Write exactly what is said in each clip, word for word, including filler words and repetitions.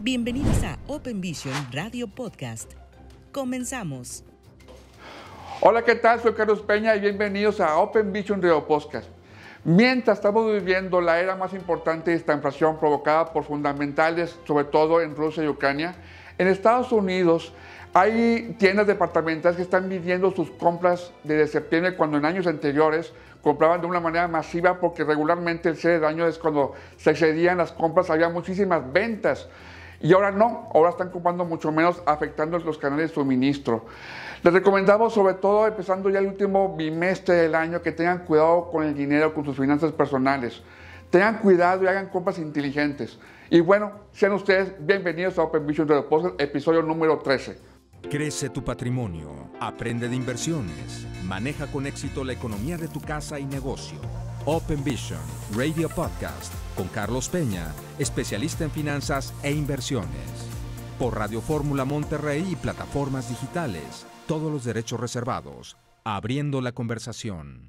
Bienvenidos a Open Vision Radio Podcast. Comenzamos. Hola, ¿qué tal? Soy Carlos Peña y bienvenidos a Open Vision Radio Podcast. Mientras estamos viviendo la era más importante de esta inflación provocada por fundamentales, sobre todo en Rusia y Ucrania, en Estados Unidos hay tiendas departamentales que están midiendo sus compras desde septiembre, cuando en años anteriores compraban de una manera masiva, porque regularmente el cierre de año es cuando se excedían las compras, había muchísimas ventas. Y ahora no, ahora están comprando mucho menos, afectando los canales de suministro. Les recomendamos, sobre todo empezando ya el último bimestre del año, que tengan cuidado con el dinero, con sus finanzas personales. Tengan cuidado y hagan compras inteligentes. Y bueno, sean ustedes bienvenidos a Open Vision Radio Podcast, episodio número trece. Crece tu patrimonio, aprende de inversiones, maneja con éxito la economía de tu casa y negocio. Open Vision Radio Podcast con Carlos Peña, especialista en finanzas e inversiones. Por Radio Fórmula Monterrey y plataformas digitales. Todos los derechos reservados. Abriendo la conversación.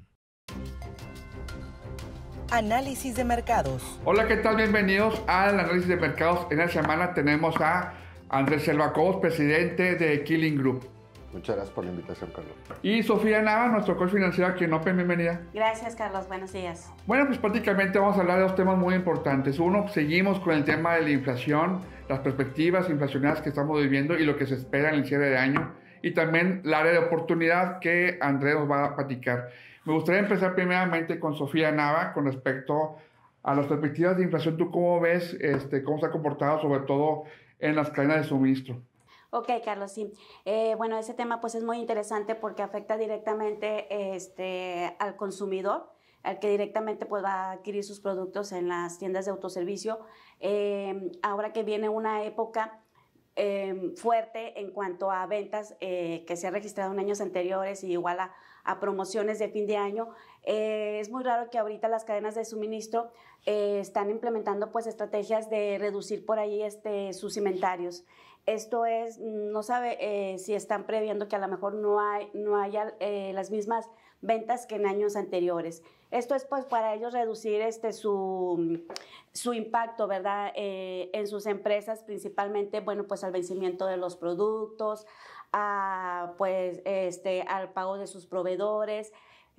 Análisis de mercados. Hola, ¿qué tal? Bienvenidos al análisis de mercados. En esta semana tenemos a Andrés Selvacobos, presidente de Killing Group. Muchas gracias por la invitación, Carlos. Y Sofía Nava, nuestro coach financiero aquí en Open, bienvenida. Gracias, Carlos. Buenos días. Bueno, pues prácticamente vamos a hablar de dos temas muy importantes. Uno, seguimos con el tema de la inflación, las perspectivas inflacionarias que estamos viviendo y lo que se espera en el cierre de año. Y también la área de oportunidad que Andrés nos va a platicar. Me gustaría empezar primeramente con Sofía Nava con respecto a las perspectivas de inflación. ¿Tú cómo ves este, cómo se ha comportado, sobre todo en las cadenas de suministro? Ok, Carlos, sí. Eh, bueno, ese tema pues es muy interesante porque afecta directamente este, al consumidor, al que directamente pues, va a adquirir sus productos en las tiendas de autoservicio. Eh, ahora que viene una época eh, fuerte en cuanto a ventas eh, que se ha registrado en años anteriores y igual a, a promociones de fin de año, eh, es muy raro que ahorita las cadenas de suministro eh, están implementando pues estrategias de reducir por ahí este, sus inventarios. Esto es, no sabe eh, si están previendo que a lo mejor no, hay, no haya eh, las mismas ventas que en años anteriores. Esto es pues para ellos reducir este, su, su impacto, ¿verdad? Eh, en sus empresas, principalmente, bueno, pues al vencimiento de los productos, a, pues, este, al pago de sus proveedores,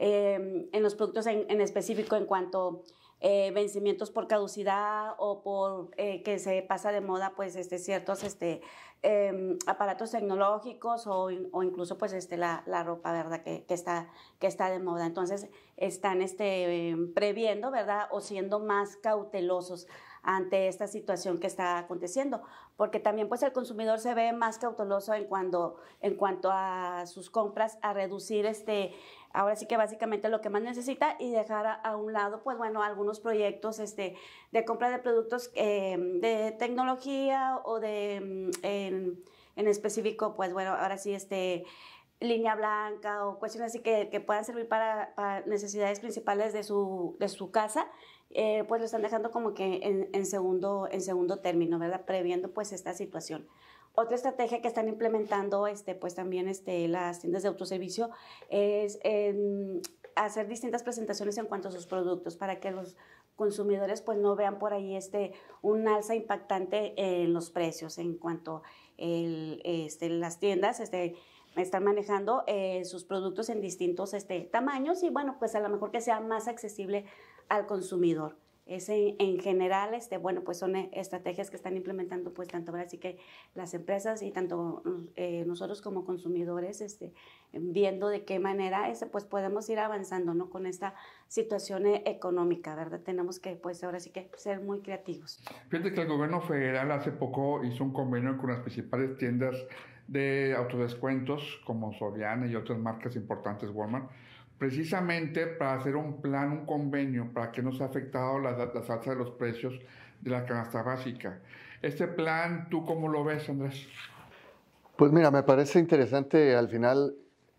eh, en los productos en, en específico en cuanto Eh, vencimientos por caducidad o por eh, que se pasa de moda pues este, ciertos este, eh, aparatos tecnológicos o, o incluso pues este, la, la ropa, ¿verdad? Que, que, está, que está de moda. Entonces están este, eh, previendo, ¿verdad? O siendo más cautelosos ante esta situación que está aconteciendo, porque también pues el consumidor se ve más cauteloso en cuanto, en cuanto a sus compras, a reducir este, ahora sí que básicamente lo que más necesita y dejar a, a un lado pues bueno algunos proyectos este, de compra de productos eh, de tecnología o de en, en específico pues bueno ahora sí este línea blanca o cuestiones así que, que puedan servir para, para necesidades principales de su, de su casa. Eh, pues lo están dejando como que en, en, segundo, en segundo término, ¿verdad? Previendo pues esta situación. Otra estrategia que están implementando este, pues también este, las tiendas de autoservicio es eh, hacer distintas presentaciones en cuanto a sus productos para que los consumidores pues no vean por ahí este, un alza impactante en los precios en cuanto el, este, las tiendas este, están manejando eh, sus productos en distintos este, tamaños y bueno, pues a lo mejor que sea más accesible al consumidor. Es en, en general, este, bueno, pues son estrategias que están implementando pues tanto ahora sí que las empresas y tanto eh, nosotros como consumidores este, viendo de qué manera este, pues podemos ir avanzando, ¿no? Con esta situación económica, ¿verdad? Tenemos que pues ahora sí que ser muy creativos. Fíjate que el gobierno federal hace poco hizo un convenio con las principales tiendas de autodescuentos como Soriana y otras marcas importantes, Walmart, precisamente para hacer un plan, un convenio para que no se ha afectado la, la alza de los precios de la canasta básica. Este plan, ¿tú cómo lo ves, Andrés? Pues mira, me parece interesante al final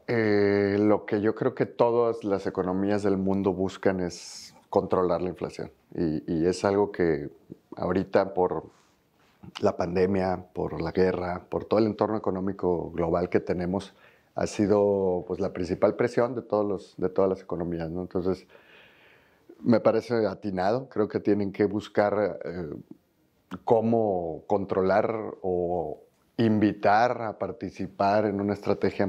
eh, lo que yo creo que todas las economías del mundo buscan es controlar la inflación y, y es algo que ahorita por la pandemia, por la guerra, por todo el entorno económico global que tenemos, ha sido pues, la principal presión de, todos los, de todas las economías, ¿no? Entonces, me parece atinado. Creo que tienen que buscar eh, cómo controlar o invitar a participar en una estrategia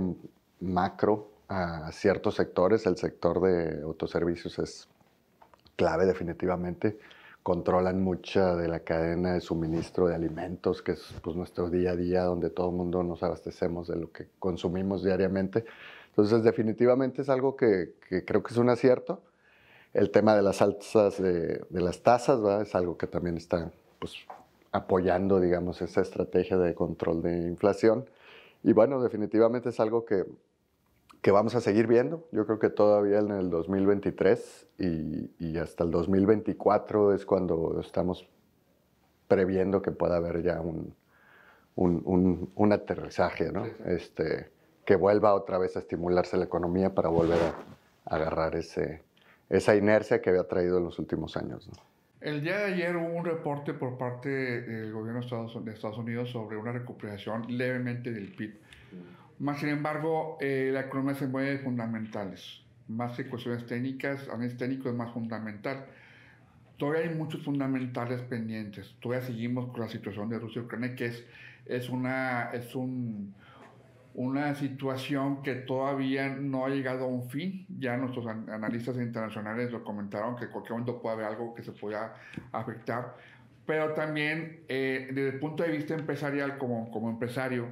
macro a ciertos sectores. El sector de autoservicios es clave definitivamente. Controlan mucha de la cadena de suministro de alimentos, que es pues, nuestro día a día, donde todo el mundo nos abastecemos de lo que consumimos diariamente. Entonces, definitivamente es algo que, que creo que es un acierto. El tema de las alzas de, de las tasas, ¿verdad? Es algo que también está pues, apoyando, digamos, esa estrategia de control de inflación. Y bueno, definitivamente es algo que, que vamos a seguir viendo. Yo creo que todavía en el dos mil veintitrés y, y hasta el dos mil veinticuatro es cuando estamos previendo que pueda haber ya un, un, un, un aterrizaje, ¿no? Este, que vuelva otra vez a estimularse la economía para volver a, a agarrar ese, esa inercia que había traído en los últimos años, ¿no? El día de ayer hubo un reporte por parte del gobierno de Estados Unidos sobre una recuperación levemente del P I B. Más sin embargo, eh, la economía se mueve de fundamentales. Más que cuestiones técnicas, análisis técnico es más fundamental. Todavía hay muchos fundamentales pendientes. Todavía seguimos con la situación de Rusia y Ucrania, que es, es, una, es un, una situación que todavía no ha llegado a un fin. Ya nuestros analistas internacionales lo comentaron, que en cualquier momento puede haber algo que se pueda afectar. Pero también, eh, desde el punto de vista empresarial, como, como empresario,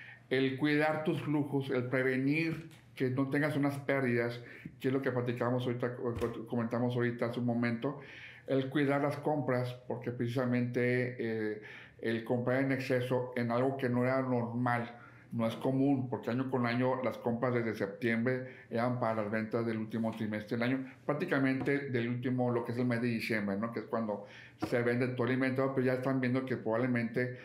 el cuidar tus flujos, el prevenir que no tengas unas pérdidas, que es lo que platicamos ahorita, comentamos ahorita hace un momento, el cuidar las compras, porque precisamente eh, el comprar en exceso en algo que no era normal, no es común, porque año con año las compras desde septiembre eran para las ventas del último trimestre del año, prácticamente del último, lo que es el mes de diciembre, ¿no? Que es cuando se vende todo el inventario, pero ya están viendo que probablemente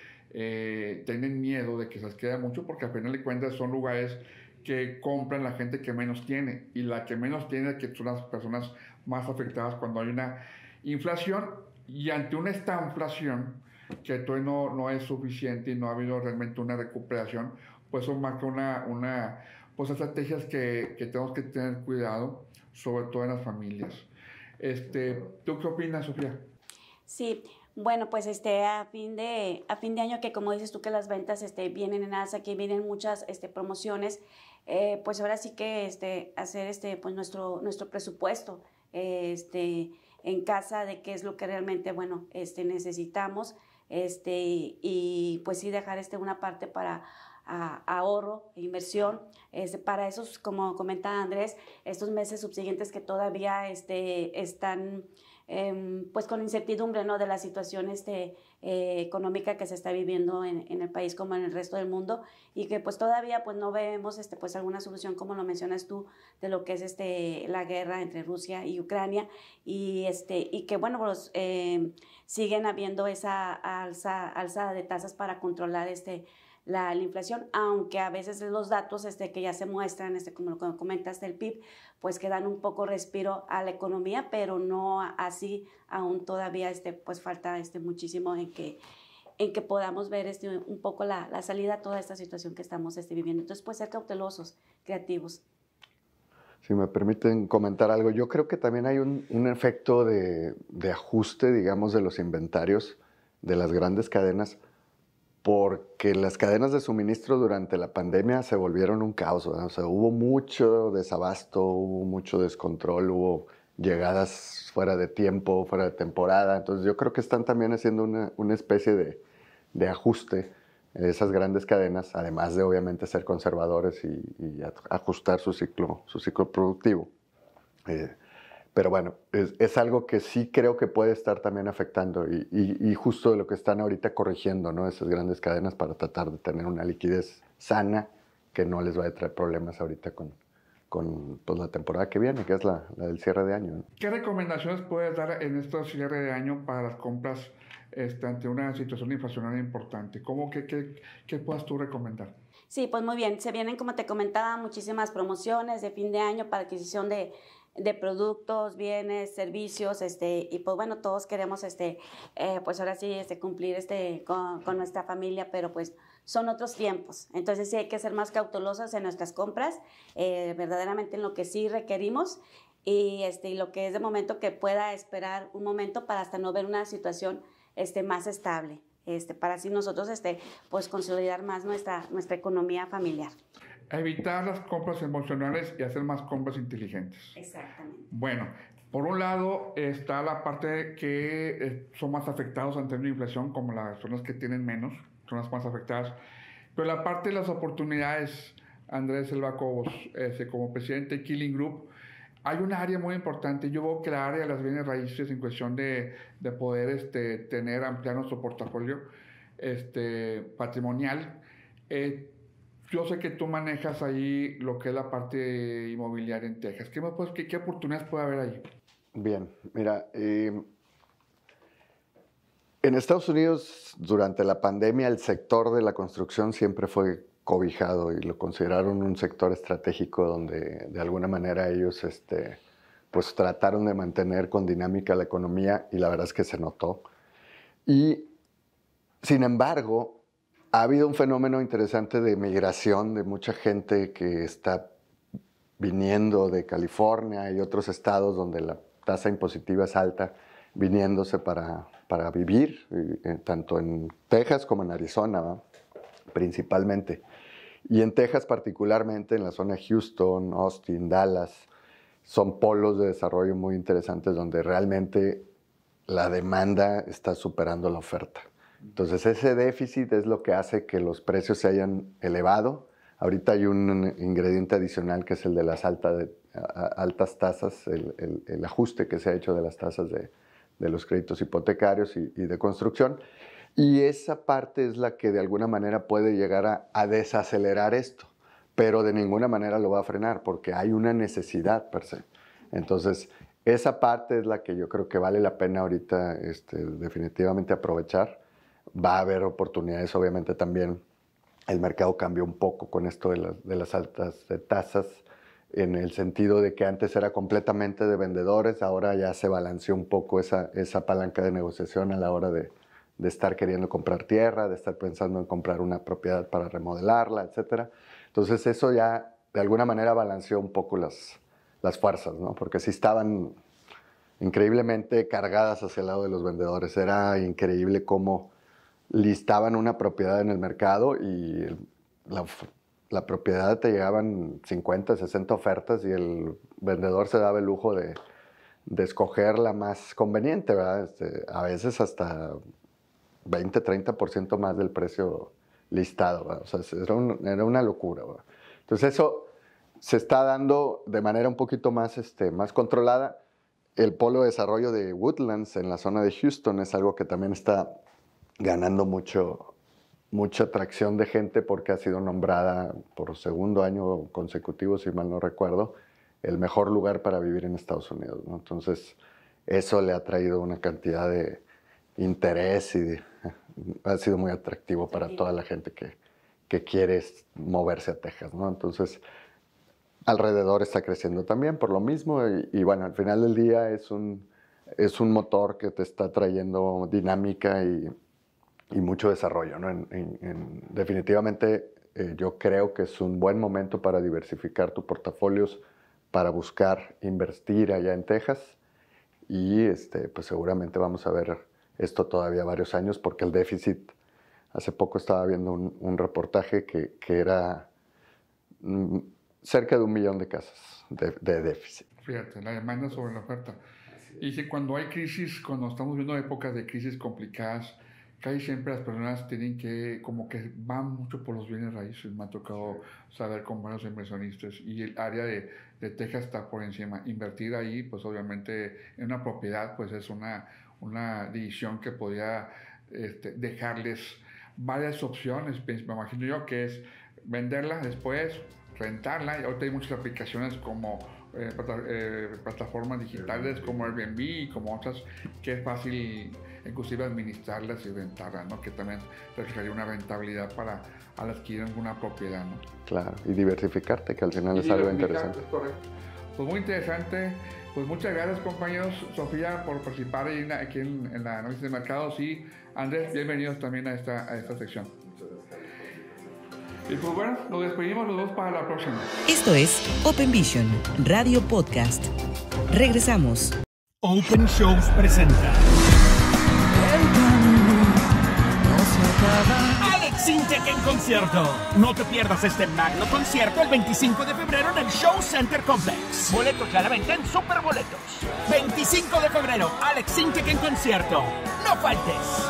eh, tienen miedo de que se les quede mucho, porque al final de cuentas son lugares que compran la gente que menos tiene, y la que menos tiene que son las personas más afectadas cuando hay una inflación, y ante una estanflación que todavía no, no es suficiente y no ha habido realmente una recuperación, pues eso marca una, una pues estrategias que, que tenemos que tener cuidado, sobre todo en las familias. Este, ¿tú qué opinas, Sofía? Sí, bueno, pues este, a fin de, a fin de año, que como dices tú que las ventas este, vienen en alza, que vienen muchas este, promociones, eh, pues ahora sí que este, hacer este, pues nuestro, nuestro presupuesto eh, este, en casa de qué es lo que realmente bueno, este, necesitamos, este, y, y pues sí dejar este, una parte para a, ahorro, inversión, este, para esos, como comenta Andrés, estos meses subsiguientes que todavía este, están eh, pues con incertidumbre, ¿no? De la situación este, eh, económica que se está viviendo en, en el país como en el resto del mundo, y que pues todavía pues no vemos este, pues alguna solución, como lo mencionas tú, de lo que es este, la guerra entre Rusia y Ucrania, y, este, y que bueno, pues, eh, siguen habiendo esa alza, alza de tasas para controlar este La, la inflación, aunque a veces los datos este, que ya se muestran, este, como lo comentas del P I B, pues que dan un poco respiro a la economía, pero no así, aún todavía este, pues falta este, muchísimo en que, en que podamos ver este, un poco la, la salida a toda esta situación que estamos este, viviendo. Entonces, pues ser cautelosos, creativos. Si me permiten comentar algo, yo creo que también hay un, un efecto de, de ajuste, digamos, de los inventarios de las grandes cadenas, porque las cadenas de suministro durante la pandemia se volvieron un caos, ¿verdad? O sea, hubo mucho desabasto, hubo mucho descontrol, hubo llegadas fuera de tiempo, fuera de temporada. Entonces yo creo que están también haciendo una, una especie de, de ajuste esas grandes cadenas, además de obviamente ser conservadores y, y ajustar su ciclo, su ciclo productivo. Eh, Pero bueno, es, es algo que sí creo que puede estar también afectando y, y, y justo de lo que están ahorita corrigiendo, ¿no? Esas grandes cadenas para tratar de tener una liquidez sana que no les vaya a traer problemas ahorita con, con pues, la temporada que viene, que es la, la del cierre de año, ¿no? ¿Qué recomendaciones puedes dar en este cierre de año para las compras este, ante una situación inflacionaria importante? ¿Cómo que, que, qué puedas tú recomendar? Sí, pues muy bien. Se vienen, como te comentaba, muchísimas promociones de fin de año para adquisición de de productos, bienes, servicios, este, y pues bueno, todos queremos, este, eh, pues ahora sí, este, cumplir este, con, con nuestra familia, pero pues son otros tiempos, entonces sí hay que ser más cautelosos en nuestras compras, eh, verdaderamente en lo que sí requerimos, y, este, y lo que es de momento que pueda esperar un momento para hasta no ver una situación este, más estable, este, para así nosotros este, pues, consolidar más nuestra, nuestra economía familiar. Evitar las compras emocionales y hacer más compras inteligentes. Exactamente. Bueno, por un lado está la parte que eh, son más afectados ante una inflación, como las personas que tienen menos, son las más afectadas. Pero la parte de las oportunidades, Andrés Selva Cobos, este, como presidente de Killing Group, hay un área muy importante. Yo veo que la área de las bienes raíces en cuestión de, de poder este, tener, ampliar nuestro portafolio este, patrimonial. Eh, yo sé que tú manejas ahí lo que es la parte inmobiliaria en Texas. ¿Qué, me puedes, qué, qué oportunidades puede haber ahí? Bien, mira, eh, en Estados Unidos durante la pandemia el sector de la construcción siempre fue cobijado y lo consideraron un sector estratégico donde de alguna manera ellos este, pues trataron de mantener con dinámica la economía y la verdad es que se notó. Y sin embargo, ha habido un fenómeno interesante de migración de mucha gente que está viniendo de California y otros estados donde la tasa impositiva es alta, viniéndose para, para vivir, eh, tanto en Texas como en Arizona, ¿no? Principalmente. Y en Texas particularmente, en la zona de Houston, Austin, Dallas, son polos de desarrollo muy interesantes donde realmente la demanda está superando la oferta. Entonces ese déficit es lo que hace que los precios se hayan elevado. Ahorita hay un ingrediente adicional que es el de las alta de, a, altas tasas, el, el, el ajuste que se ha hecho de las tasas de, de los créditos hipotecarios y, y de construcción. Y esa parte es la que de alguna manera puede llegar a, a desacelerar esto, pero de ninguna manera lo va a frenar porque hay una necesidad per se. Entonces esa parte es la que yo creo que vale la pena ahorita este, definitivamente aprovechar. Va a haber oportunidades, obviamente también el mercado cambió un poco con esto de, la, de las altas de tasas, en el sentido de que antes era completamente de vendedores, ahora ya se balanceó un poco esa, esa palanca de negociación a la hora de, de estar queriendo comprar tierra, de estar pensando en comprar una propiedad para remodelarla, etcétera. Entonces eso ya de alguna manera balanceó un poco las, las fuerzas, ¿no? Porque sí estaban increíblemente cargadas hacia el lado de los vendedores. Era increíble cómo listaban una propiedad en el mercado y la, la propiedad te llegaban cincuenta, sesenta ofertas y el vendedor se daba el lujo de, de escoger la más conveniente, ¿verdad? Este, a veces hasta veinte, treinta por ciento más del precio listado, ¿verdad? O sea, era, un, era una locura, ¿verdad? Entonces eso se está dando de manera un poquito más, este, más controlada. El polo de desarrollo de Woodlands en la zona de Houston es algo que también está ganando mucho, mucha atracción de gente porque ha sido nombrada por segundo año consecutivo, si mal no recuerdo, el mejor lugar para vivir en Estados Unidos, ¿no? Entonces, eso le ha traído una cantidad de interés y de, ha sido muy atractivo para toda la gente que, que quiere moverse a Texas, ¿no? Entonces, alrededor está creciendo también por lo mismo y, y bueno, al final del día es un, es un motor que te está trayendo dinámica y y mucho desarrollo, ¿no? En, en, en, definitivamente eh, yo creo que es un buen momento para diversificar tus portafolios, para buscar invertir allá en Texas y este, pues seguramente vamos a ver esto todavía varios años porque el déficit, hace poco estaba viendo un, un reportaje que, que era mm, cerca de un millón de casas de, de déficit. Fíjate, la demanda sobre la oferta. Y si cuando hay crisis, cuando estamos viendo épocas de crisis complicadas, casi siempre las personas tienen que, como que van mucho por los bienes raíces. Me ha tocado saber con varios inversionistas y el área de, de Texas está por encima. Invertir ahí, pues obviamente en una propiedad, pues es una, una decisión que podría este, dejarles varias opciones. Me imagino yo que es venderla después, rentarla. Y ahorita hay muchas aplicaciones como eh, plata, eh, plataformas digitales como Airbnb y como otras que es fácil inclusive administrarlas y rentarlas, ¿no? Que también reflejaría una rentabilidad para al adquirir alguna propiedad, ¿no? Claro, y diversificarte, que al final y es algo interesante. Es correcto. Pues muy interesante. Pues muchas gracias, compañeros. Sofía, por participar aquí en, en la análisis de mercados y Andrés, bienvenidos también a esta, a esta sección. Y pues bueno, nos despedimos los dos para la próxima. Esto es Open Vision, Radio Podcast. Regresamos. Open Shows presenta. Welcome. Alex Intec en concierto. No te pierdas este magno concierto el veinticinco de febrero en el Show Center Complex. Boletos ya a la venta en Superboletos. veinticinco de febrero, Alex Intec en concierto. ¡No faltes!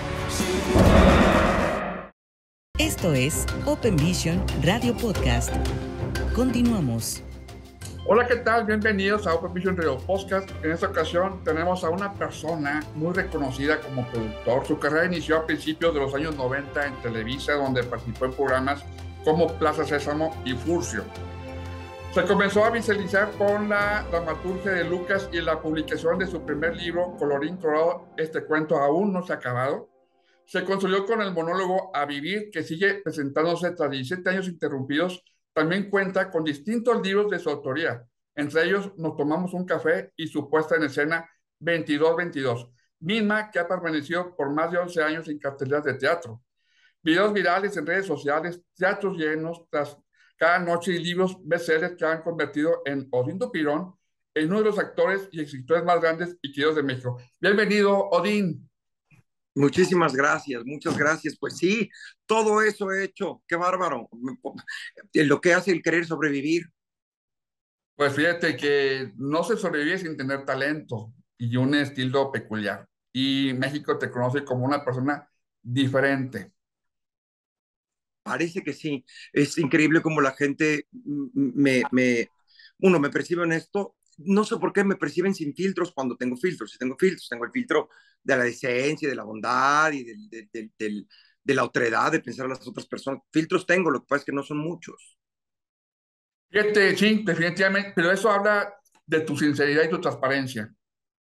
Esto es Open Vision Radio Podcast. Continuamos. Hola, ¿qué tal? Bienvenidos a Open Vision Radio Podcast. En esta ocasión tenemos a una persona muy reconocida como productor. Su carrera inició a principios de los años noventa en Televisa, donde participó en programas como Plaza Sésamo y Furcio. Se comenzó a visualizar con la dramaturgia de Lucas y la publicación de su primer libro, Colorín Colorado, este cuento aún no se ha acabado. Se consolidó con el monólogo A Vivir, que sigue presentándose tras diecisiete años interrumpidos. También cuenta con distintos libros de su autoría. Entre ellos, Nos tomamos un café y su puesta en escena veintidós veintidós, misma que ha permanecido por más de once años en carteleras de teatro. Videos virales en redes sociales, teatros llenos tras cada noche y libros bestsellers que han convertido en Odín Dupirón en uno de los actores y escritores más grandes y queridos de México. Bienvenido, Odín. Muchísimas gracias, muchas gracias. Pues sí, todo eso he hecho, qué bárbaro. Lo que hace el querer sobrevivir. Pues fíjate que no se sobrevive sin tener talento y un estilo peculiar. Y México te conoce como una persona diferente. Parece que sí. Es increíble como la gente me, me, uno me percibe honesto. No sé por qué me perciben sin filtros cuando tengo filtros. Si tengo filtros, tengo el filtro de la decencia, de la bondad y del, del, del, del, de la otredad de pensar a las otras personas. Filtros tengo, lo que pasa es que no son muchos. Fíjate, sí, definitivamente, pero eso habla de tu sinceridad y tu transparencia.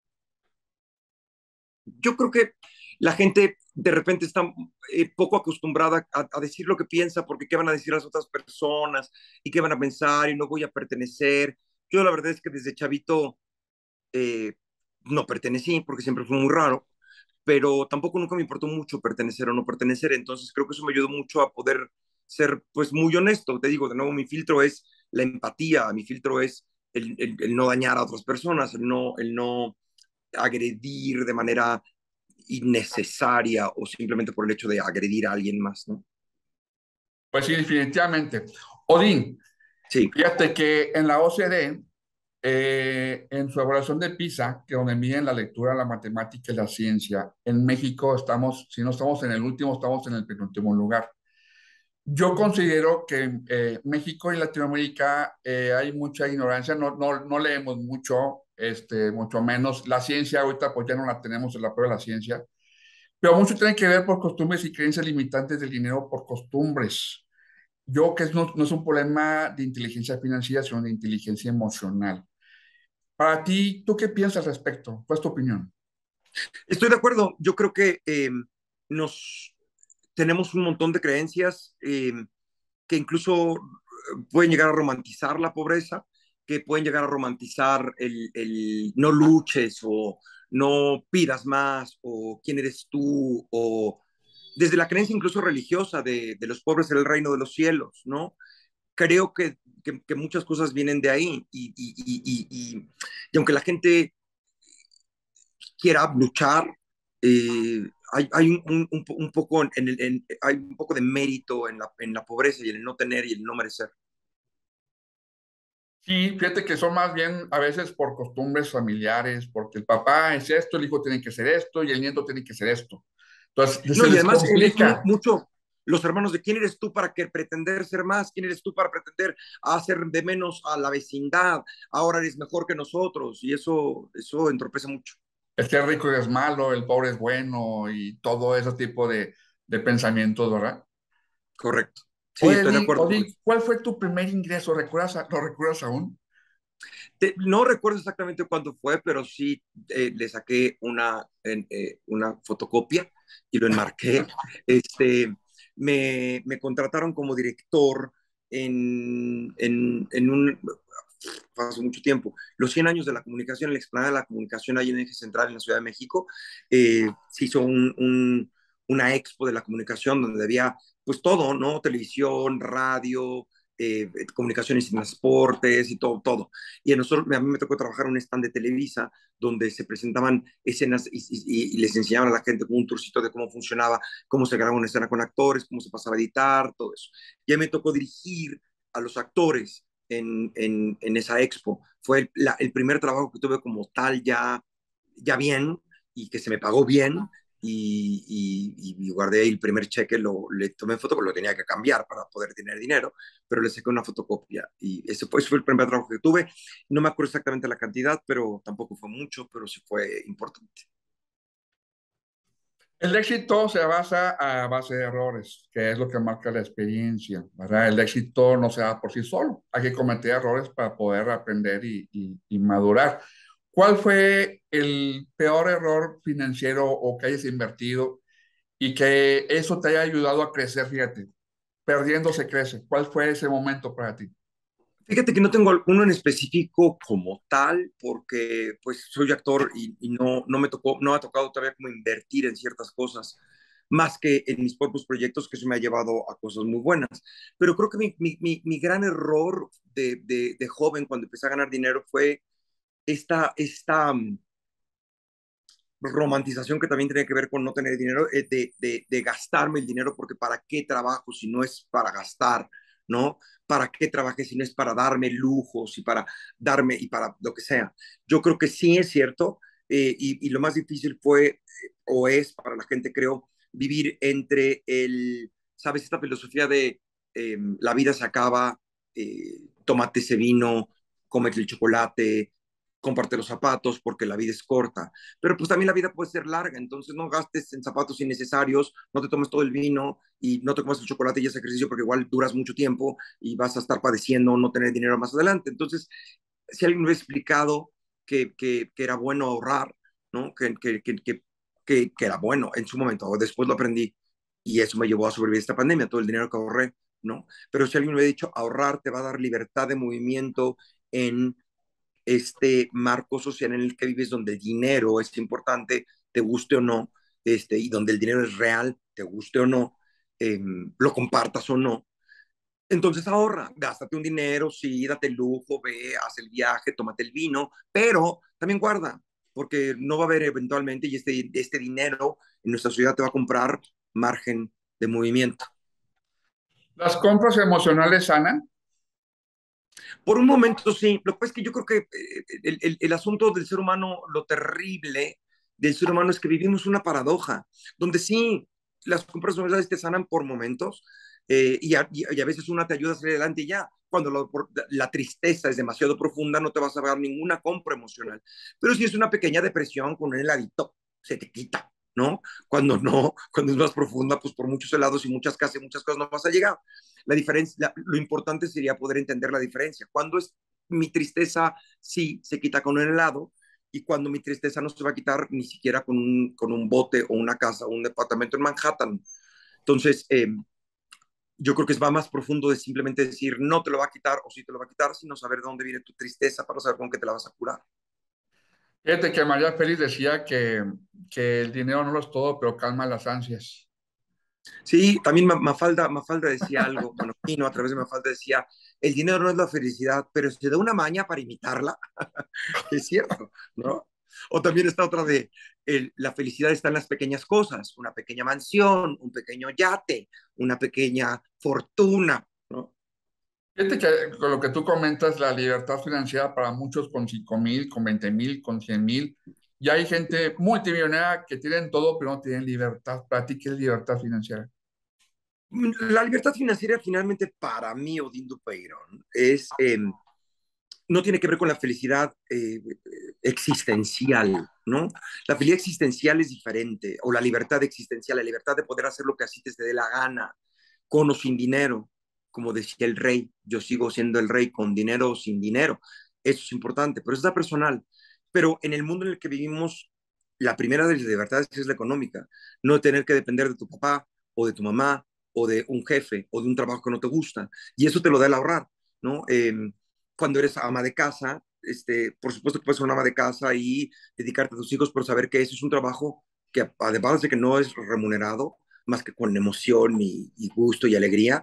Yo creo que la gente de repente está eh, poco acostumbrada a, a decir lo que piensa, porque qué van a decir las otras personas y qué van a pensar y no voy a pertenecer. Yo la verdad es que desde chavito eh, no pertenecí, porque siempre fue muy raro, pero tampoco nunca me importó mucho pertenecer o no pertenecer, entonces creo que eso me ayudó mucho a poder ser pues muy honesto. Te digo, de nuevo, mi filtro es la empatía, mi filtro es el, el, el no dañar a otras personas, el no, el no agredir de manera innecesaria o simplemente por el hecho de agredir a alguien más, ¿no? Pues sí, definitivamente. Odín, sí. Fíjate que en la O C D, eh, en su evaluación de PISA, que donde miden la lectura, la matemática y la ciencia, en México estamos, si no estamos en el último, estamos en el penúltimo lugar. Yo considero que en eh, México y Latinoamérica eh, hay mucha ignorancia, no, no, no leemos mucho, este, mucho menos. La ciencia ahorita pues ya no la tenemos, el apoyo de la ciencia, pero mucho tiene que ver por costumbres y creencias limitantes del dinero por costumbres. Yo que no, no es un problema de inteligencia financiera, sino de inteligencia emocional. Para ti, ¿tú qué piensas al respecto? ¿Cuál es tu opinión? Estoy de acuerdo. Yo creo que eh, nos tenemos un montón de creencias eh, que incluso pueden llegar a romantizar la pobreza, que pueden llegar a romantizar el, el no luches o no pidas más o quién eres tú, o desde la creencia incluso religiosa de, de los pobres en el reino de los cielos, ¿no? Creo que, que, que muchas cosas vienen de ahí y, y, y, y, y, y aunque la gente quiera luchar, eh, hay, hay un, un, un poco en el, en, hay un poco de mérito en la, en la pobreza y en el no tener y el no merecer. Sí, fíjate que son más bien a veces por costumbres familiares, porque el papá es esto, el hijo tiene que ser esto y el nieto tiene que ser esto. Entonces, no, se y les además complica. mucho los hermanos de quién eres tú para que pretender ser más, quién eres tú para pretender hacer de menos a la vecindad, ahora eres mejor que nosotros, y eso, eso entorpece mucho. Es que el rico es malo, el pobre es bueno y todo ese tipo de, de pensamientos, ¿verdad? Correcto. Sí, Oye, estoy de Odín, acuerdo. Odín, ¿cuál fue tu primer ingreso? ¿Recuerdas, ¿Lo recuerdas aún? Te, no recuerdo exactamente cuándo fue, pero sí eh, le saqué una, eh, una fotocopia y lo enmarqué. Este, me, me contrataron como director en, en, en un, hace mucho tiempo, los cien años de la comunicación, en la explanada de la comunicación ahí en el Eje Central en la Ciudad de México. Eh, se hizo un, un, una expo de la comunicación donde había pues todo, ¿no? Televisión, radio, eh, comunicaciones y transportes y todo, todo. Y a nosotros, a mí me tocó trabajar en un stand de Televisa donde se presentaban escenas y, y, y les enseñaban a la gente con un tourcito de cómo funcionaba, cómo se grababa una escena con actores, cómo se pasaba a editar, todo eso. Y a mí me tocó dirigir a los actores en, en, en esa expo. Fue el, la, el primer trabajo que tuve como tal ya, ya bien y que se me pagó bien. Y, y, y guardé el primer cheque, lo, le tomé foto porque lo tenía que cambiar para poder tener dinero, pero le saqué una fotocopia y ese fue, ese fue el primer trabajo que tuve. No me acuerdo exactamente la cantidad, pero tampoco fue mucho, pero sí fue importante. El éxito se basa a base de errores, que es lo que marca la experiencia, ¿verdad? El éxito no se da por sí solo, hay que cometer errores para poder aprender y, y, y madurar. ¿Cuál fue el peor error financiero o que hayas invertido y que eso te haya ayudado a crecer? Fíjate, perdiendo se crece. ¿Cuál fue ese momento para ti? Fíjate que no tengo alguno en específico como tal, porque pues soy actor y, y no, no me tocó, no me ha tocado todavía como invertir en ciertas cosas, más que en mis propios proyectos, que eso me ha llevado a cosas muy buenas. Pero creo que mi, mi, mi, mi gran error de, de, de joven cuando empecé a ganar dinero fue esta, esta um, romantización que también tiene que ver con no tener dinero, eh, de, de, de gastarme el dinero, porque ¿para qué trabajo si no es para gastar? ¿No? ¿Para qué trabajé si no es para darme lujos y para darme y para lo que sea? Yo creo que sí es cierto, eh, y, y, lo más difícil fue, eh, o es para la gente, creo, vivir entre el, ¿sabes? Esta filosofía de eh, la vida se acaba, eh, tómate ese vino, cómete el chocolate, comparte los zapatos porque la vida es corta, pero pues también la vida puede ser larga, entonces no gastes en zapatos innecesarios, no te tomes todo el vino y no te comas el chocolate y ese ejercicio porque igual duras mucho tiempo y vas a estar padeciendo no tener dinero más adelante. Entonces, si alguien me hubiera explicado que, que, que era bueno ahorrar, ¿no? Que, que, que, que, que, que era bueno en su momento, después lo aprendí y eso me llevó a sobrevivir esta pandemia, todo el dinero que ahorré, ¿no? Pero si alguien me hubiera dicho, ahorrar te va a dar libertad de movimiento en este marco social en el que vives, donde el dinero es importante, te guste o no, este, y donde el dinero es real, te guste o no, eh, lo compartas o no. Entonces ahorra, gástate un dinero, sí, date el lujo, ve, haz el viaje, tómate el vino, pero también guarda, porque no va a haber eventualmente, y este, este dinero en nuestra sociedad te va a comprar margen de movimiento. ¿Las compras emocionales sanan? Por un momento sí, lo que pasa es que yo creo que eh, el, el, el asunto del ser humano, lo terrible del ser humano es que vivimos una paradoja, donde sí, las compras emocionales te sanan por momentos, eh, y, a, y, a, veces una te ayuda a salir adelante y ya. Cuando la, la tristeza es demasiado profunda, no te vas a dar ninguna compra emocional. Pero si es una pequeña depresión con un heladito, se te quita, ¿no? Cuando no, cuando es más profunda, pues por muchos helados y muchas casas y muchas cosas no vas a llegar. La diferencia, la, lo importante sería poder entender la diferencia. Cuando es mi tristeza, sí, se quita con un helado, y cuando mi tristeza no se va a quitar ni siquiera con un, con un bote o una casa o un departamento en Manhattan. Entonces, eh, yo creo que va más profundo de simplemente decir no te lo va a quitar o sí te lo va a quitar, sino saber de dónde viene tu tristeza para saber con qué te la vas a curar. Fíjate que María Félix decía que, que el dinero no lo es todo, pero calma las ansias. Sí, también Mafalda, Mafalda decía algo, bueno, Pino a través de Mafalda decía, el dinero no es la felicidad, pero se da una maña para imitarla. Es cierto, ¿no? O también está otra de, el, la felicidad está en las pequeñas cosas, una pequeña mansión, un pequeño yate, una pequeña fortuna, ¿no? Fíjate que con lo que tú comentas, la libertad financiera para muchos con cinco mil, con veinte mil, con cien mil, y hay gente multimillonaria que tienen todo, pero no tienen libertad. ¿Para ti qué es libertad financiera? La libertad financiera finalmente para mí, Odindo Peirón, es, eh, no tiene que ver con la felicidad eh, existencial, ¿no? La felicidad existencial es diferente, o la libertad existencial, la libertad de poder hacer lo que así te dé la gana, con o sin dinero, como decía el rey, yo sigo siendo el rey con dinero o sin dinero, eso es importante, pero eso es personal. Pero en el mundo en el que vivimos, la primera de las libertades es la económica, no tener que depender de tu papá o de tu mamá o de un jefe o de un trabajo que no te gusta, y eso te lo da el ahorrar, ¿no? Eh, cuando eres ama de casa, este, por supuesto que puedes ser una ama de casa y dedicarte a tus hijos, pero saber que ese es un trabajo que además de que no es remunerado, más que con emoción y, y gusto y alegría,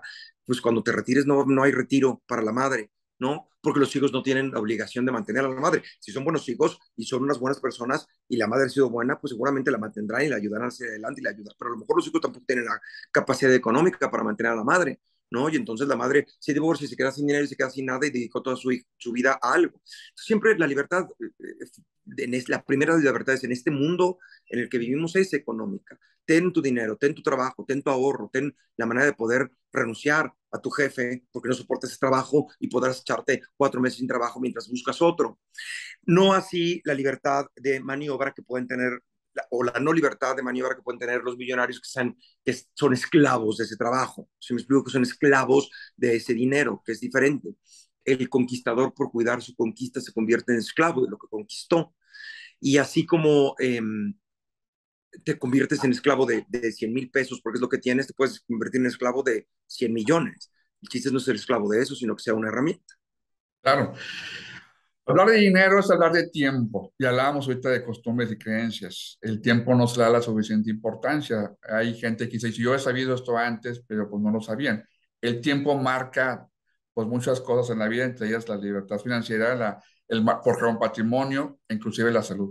pues cuando te retires no, no hay retiro para la madre, ¿no? Porque los hijos no tienen la obligación de mantener a la madre. Si son buenos hijos y son unas buenas personas y la madre ha sido buena, pues seguramente la mantendrán y la ayudarán hacia adelante y la ayudarán. Pero a lo mejor los hijos tampoco tienen la capacidad económica para mantener a la madre, ¿no? Y entonces la madre se divorcia y se queda sin dinero y se queda sin nada y dedicó toda su, su vida a algo. Entonces, siempre la libertad, en la primera de las libertades en este mundo en el que vivimos es económica. Ten tu dinero, ten tu trabajo, ten tu ahorro, ten la manera de poder renunciar a tu jefe porque no soportas ese trabajo y podrás echarte cuatro meses sin trabajo mientras buscas otro. No así la libertad de maniobra que pueden tener, o la no libertad de maniobra que pueden tener los millonarios que, sean, que son esclavos de ese trabajo. Si me explico, que son esclavos de ese dinero, que es diferente. El conquistador, por cuidar su conquista, se convierte en esclavo de lo que conquistó. Y así como eh, te conviertes en esclavo de, de cien mil pesos porque es lo que tienes, te puedes convertir en esclavo de cien millones. El chiste no es ser esclavo de eso, sino que sea una herramienta. Claro. Hablar de dinero es hablar de tiempo. Y hablábamos ahorita de costumbres y creencias. El tiempo no se le da la suficiente importancia. Hay gente que dice, yo he sabido esto antes, pero pues no lo sabían. El tiempo marca pues muchas cosas en la vida, entre ellas la libertad financiera, la, el forjar un patrimonio, inclusive la salud.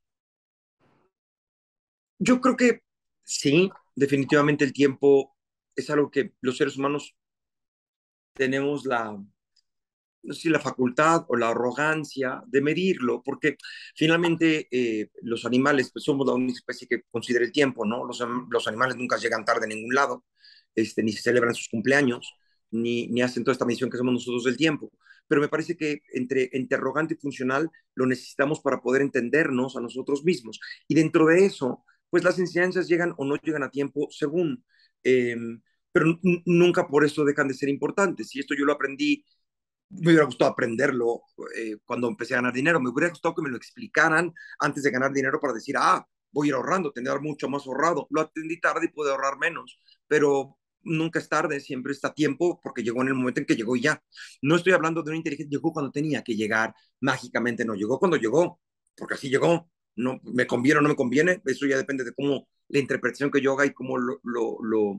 Yo creo que sí, definitivamente el tiempo es algo que los seres humanos tenemos la, no sé si la facultad o la arrogancia de medirlo, porque finalmente eh, los animales, pues somos la única especie que considera el tiempo, ¿no? Los, los animales nunca llegan tarde a ningún lado, este, ni se celebran sus cumpleaños, ni, ni hacen toda esta misión que somos nosotros del tiempo. Pero me parece que entre, entre arrogante y funcional lo necesitamos para poder entendernos a nosotros mismos. Y dentro de eso, pues las enseñanzas llegan o no llegan a tiempo según, eh, pero nunca por eso dejan de ser importantes. Y esto yo lo aprendí, me hubiera gustado aprenderlo eh, cuando empecé a ganar dinero. Me hubiera gustado que me lo explicaran antes de ganar dinero para decir, ah, voy a ir ahorrando, tener mucho más ahorrado. Lo atendí tarde y pude ahorrar menos, pero nunca es tarde, siempre está a tiempo porque llegó en el momento en que llegó y ya. No estoy hablando de una inteligencia, llegó cuando tenía que llegar, mágicamente no, llegó cuando llegó, porque así llegó. No, me conviene o no me conviene, eso ya depende de cómo la interpretación que yo haga y cómo lo, lo, lo,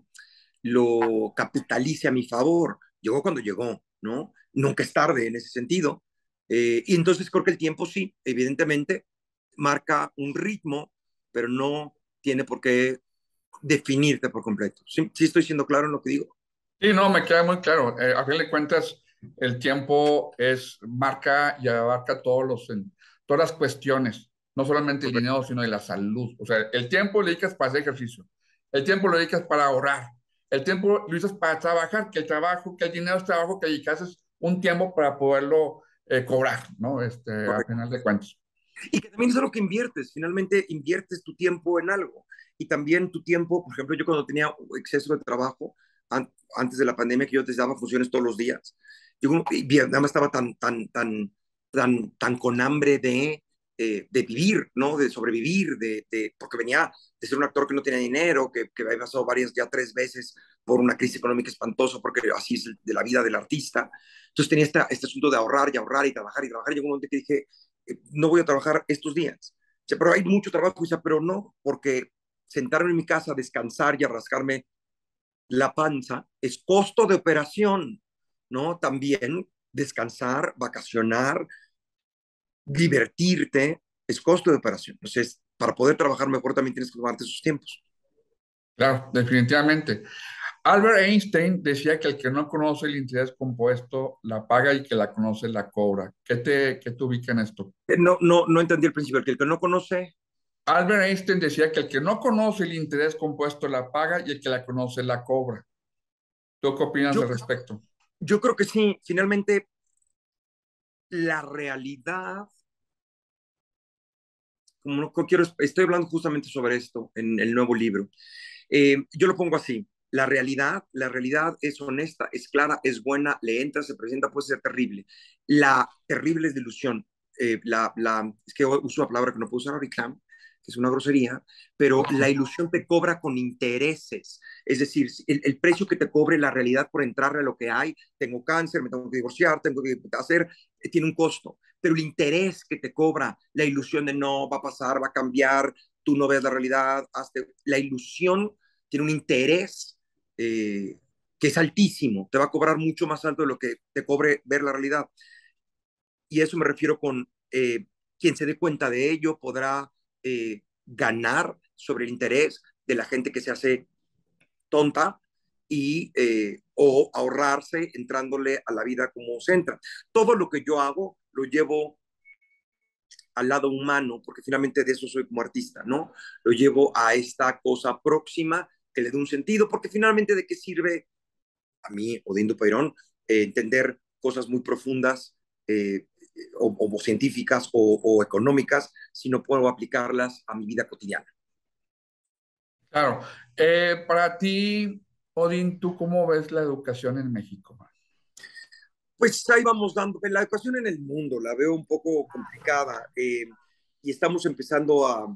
lo capitalice a mi favor. Llegó cuando llegó, ¿no? Nunca es tarde en ese sentido. Eh, y entonces creo que el tiempo sí, evidentemente, marca un ritmo, pero no tiene por qué definirte por completo. ¿Sí, sí estoy siendo claro en lo que digo? Sí, no, me queda muy claro. Eh, a fin de cuentas, el tiempo es, marca y abarca todos los, todas las cuestiones, no solamente el dinero, sino de la salud. O sea, el tiempo lo dedicas para hacer ejercicio, el tiempo lo dedicas para ahorrar, el tiempo lo usas para trabajar, que el trabajo, que el dinero es trabajo, que dedicas un tiempo para poderlo eh, cobrar, ¿no? Este, a final de cuentas. Y que también es algo que inviertes, finalmente inviertes tu tiempo en algo. Y también tu tiempo, por ejemplo, yo cuando tenía exceso de trabajo, an antes de la pandemia, que yo te daba funciones todos los días, yo y nada más estaba tan, tan, tan, tan, tan con hambre de, eh, de vivir, ¿no? De sobrevivir, de, de, porque venía de ser un actor que no tenía dinero, que, que había pasado varias, ya tres veces por una crisis económica espantosa, porque así es el, de la vida del artista. Entonces tenía esta, este asunto de ahorrar y ahorrar y trabajar y trabajar. Y llegó un momento que dije, eh, no voy a trabajar estos días. O sea, pero hay mucho trabajo, y dice, pero no, porque sentarme en mi casa, descansar y a rascarme la panza es costo de operación, ¿no? También descansar, vacacionar, divertirte, es costo de operación. Entonces, para poder trabajar mejor también tienes que tomarte sus tiempos. Claro, definitivamente. Albert Einstein decía que el que no conoce el interés compuesto la paga y que la conoce la cobra. ¿Qué te, qué te ubica en esto? No, no, no entendí el principio. El que el que no conoce... Albert Einstein decía que el que no conoce el interés compuesto la paga y el que la conoce la cobra. ¿Tú qué opinas yo, al respecto? Yo creo que sí. Finalmente, la realidad... Como no quiero, estoy hablando justamente sobre esto en el nuevo libro. Eh, yo lo pongo así. La realidad, la realidad es honesta, es clara, es buena, le entra, se presenta, puede ser terrible. La terrible es de ilusión. Eh, la, la, es que uso una palabra que no puedo usar ahorita, que es una grosería, pero la ilusión te cobra con intereses. Es decir, el, el precio que te cobre la realidad por entrarle a lo que hay, tengo cáncer, me tengo que divorciar, tengo que hacer, eh, tiene un costo. Pero el interés que te cobra, la ilusión de no, va a pasar, va a cambiar, tú no ves la realidad, hazte, la ilusión tiene un interés eh, que es altísimo, te va a cobrar mucho más alto de lo que te cobre ver la realidad. Y eso me refiero con eh, quien se dé cuenta de ello podrá eh, ganar sobre el interés de la gente que se hace tonta y eh, o ahorrarse entrándole a la vida como se entra. Todo lo que yo hago lo llevo al lado humano, porque finalmente de eso soy como artista, ¿no? Lo llevo a esta cosa próxima que le dé un sentido, porque finalmente de qué sirve a mí, Odindo Peirón, eh, entender cosas muy profundas eh, o, o, científicas o, o económicas si no puedo aplicarlas a mi vida cotidiana. Claro. Eh, para ti, Odín, ¿tú cómo ves la educación en México? Pues ahí vamos dando, la educación en el mundo la veo un poco complicada eh, y estamos empezando a,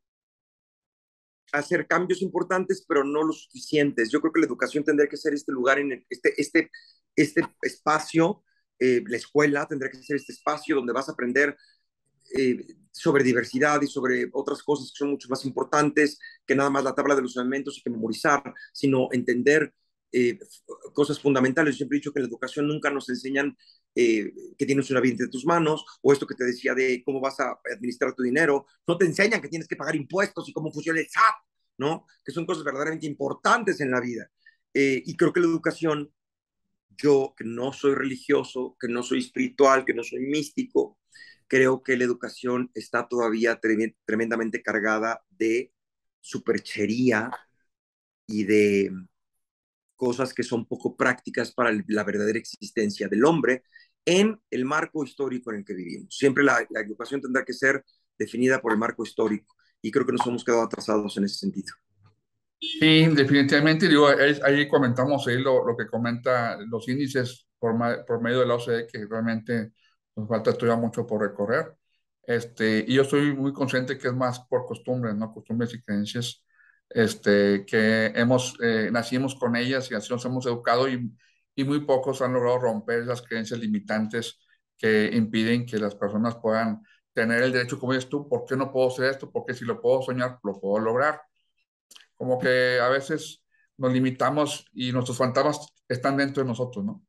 a hacer cambios importantes, pero no lo suficientes. Yo creo que la educación tendría que ser este lugar, en el, este, este, este espacio, eh, la escuela tendría que ser este espacio donde vas a aprender eh, sobre diversidad y sobre otras cosas que son mucho más importantes que nada más la tabla de los elementos y que memorizar, sino entender eh, cosas fundamentales. Yo siempre he dicho que en la educación nunca nos enseñan eh, que tienes una vida entre tus manos, o esto que te decía de cómo vas a administrar tu dinero. No te enseñan que tienes que pagar impuestos y cómo funciona el S A T, ¿no? Que son cosas verdaderamente importantes en la vida. Eh, y creo que la educación, yo que no soy religioso, que no soy espiritual, que no soy místico, creo que la educación está todavía trem tremendamente cargada de superchería y de cosas que son poco prácticas para la verdadera existencia del hombre en el marco histórico en el que vivimos. Siempre la, la educación tendrá que ser definida por el marco histórico y creo que nos hemos quedado atrasados en ese sentido. Sí, definitivamente, digo, ahí, ahí comentamos ahí lo, lo que comenta los índices por, por medio de la O C D E, que realmente nos falta todavía mucho por recorrer. Este, y yo estoy muy consciente que es más por costumbres, ¿no? Costumbres y creencias, este, que hemos, eh, nacimos con ellas y así nos hemos educado y, y muy pocos han logrado romper esas creencias limitantes que impiden que las personas puedan tener el derecho, como dices tú, ¿por qué no puedo hacer esto? Porque si lo puedo soñar, lo puedo lograr. Como que a veces nos limitamos y nuestros fantasmas están dentro de nosotros, ¿no?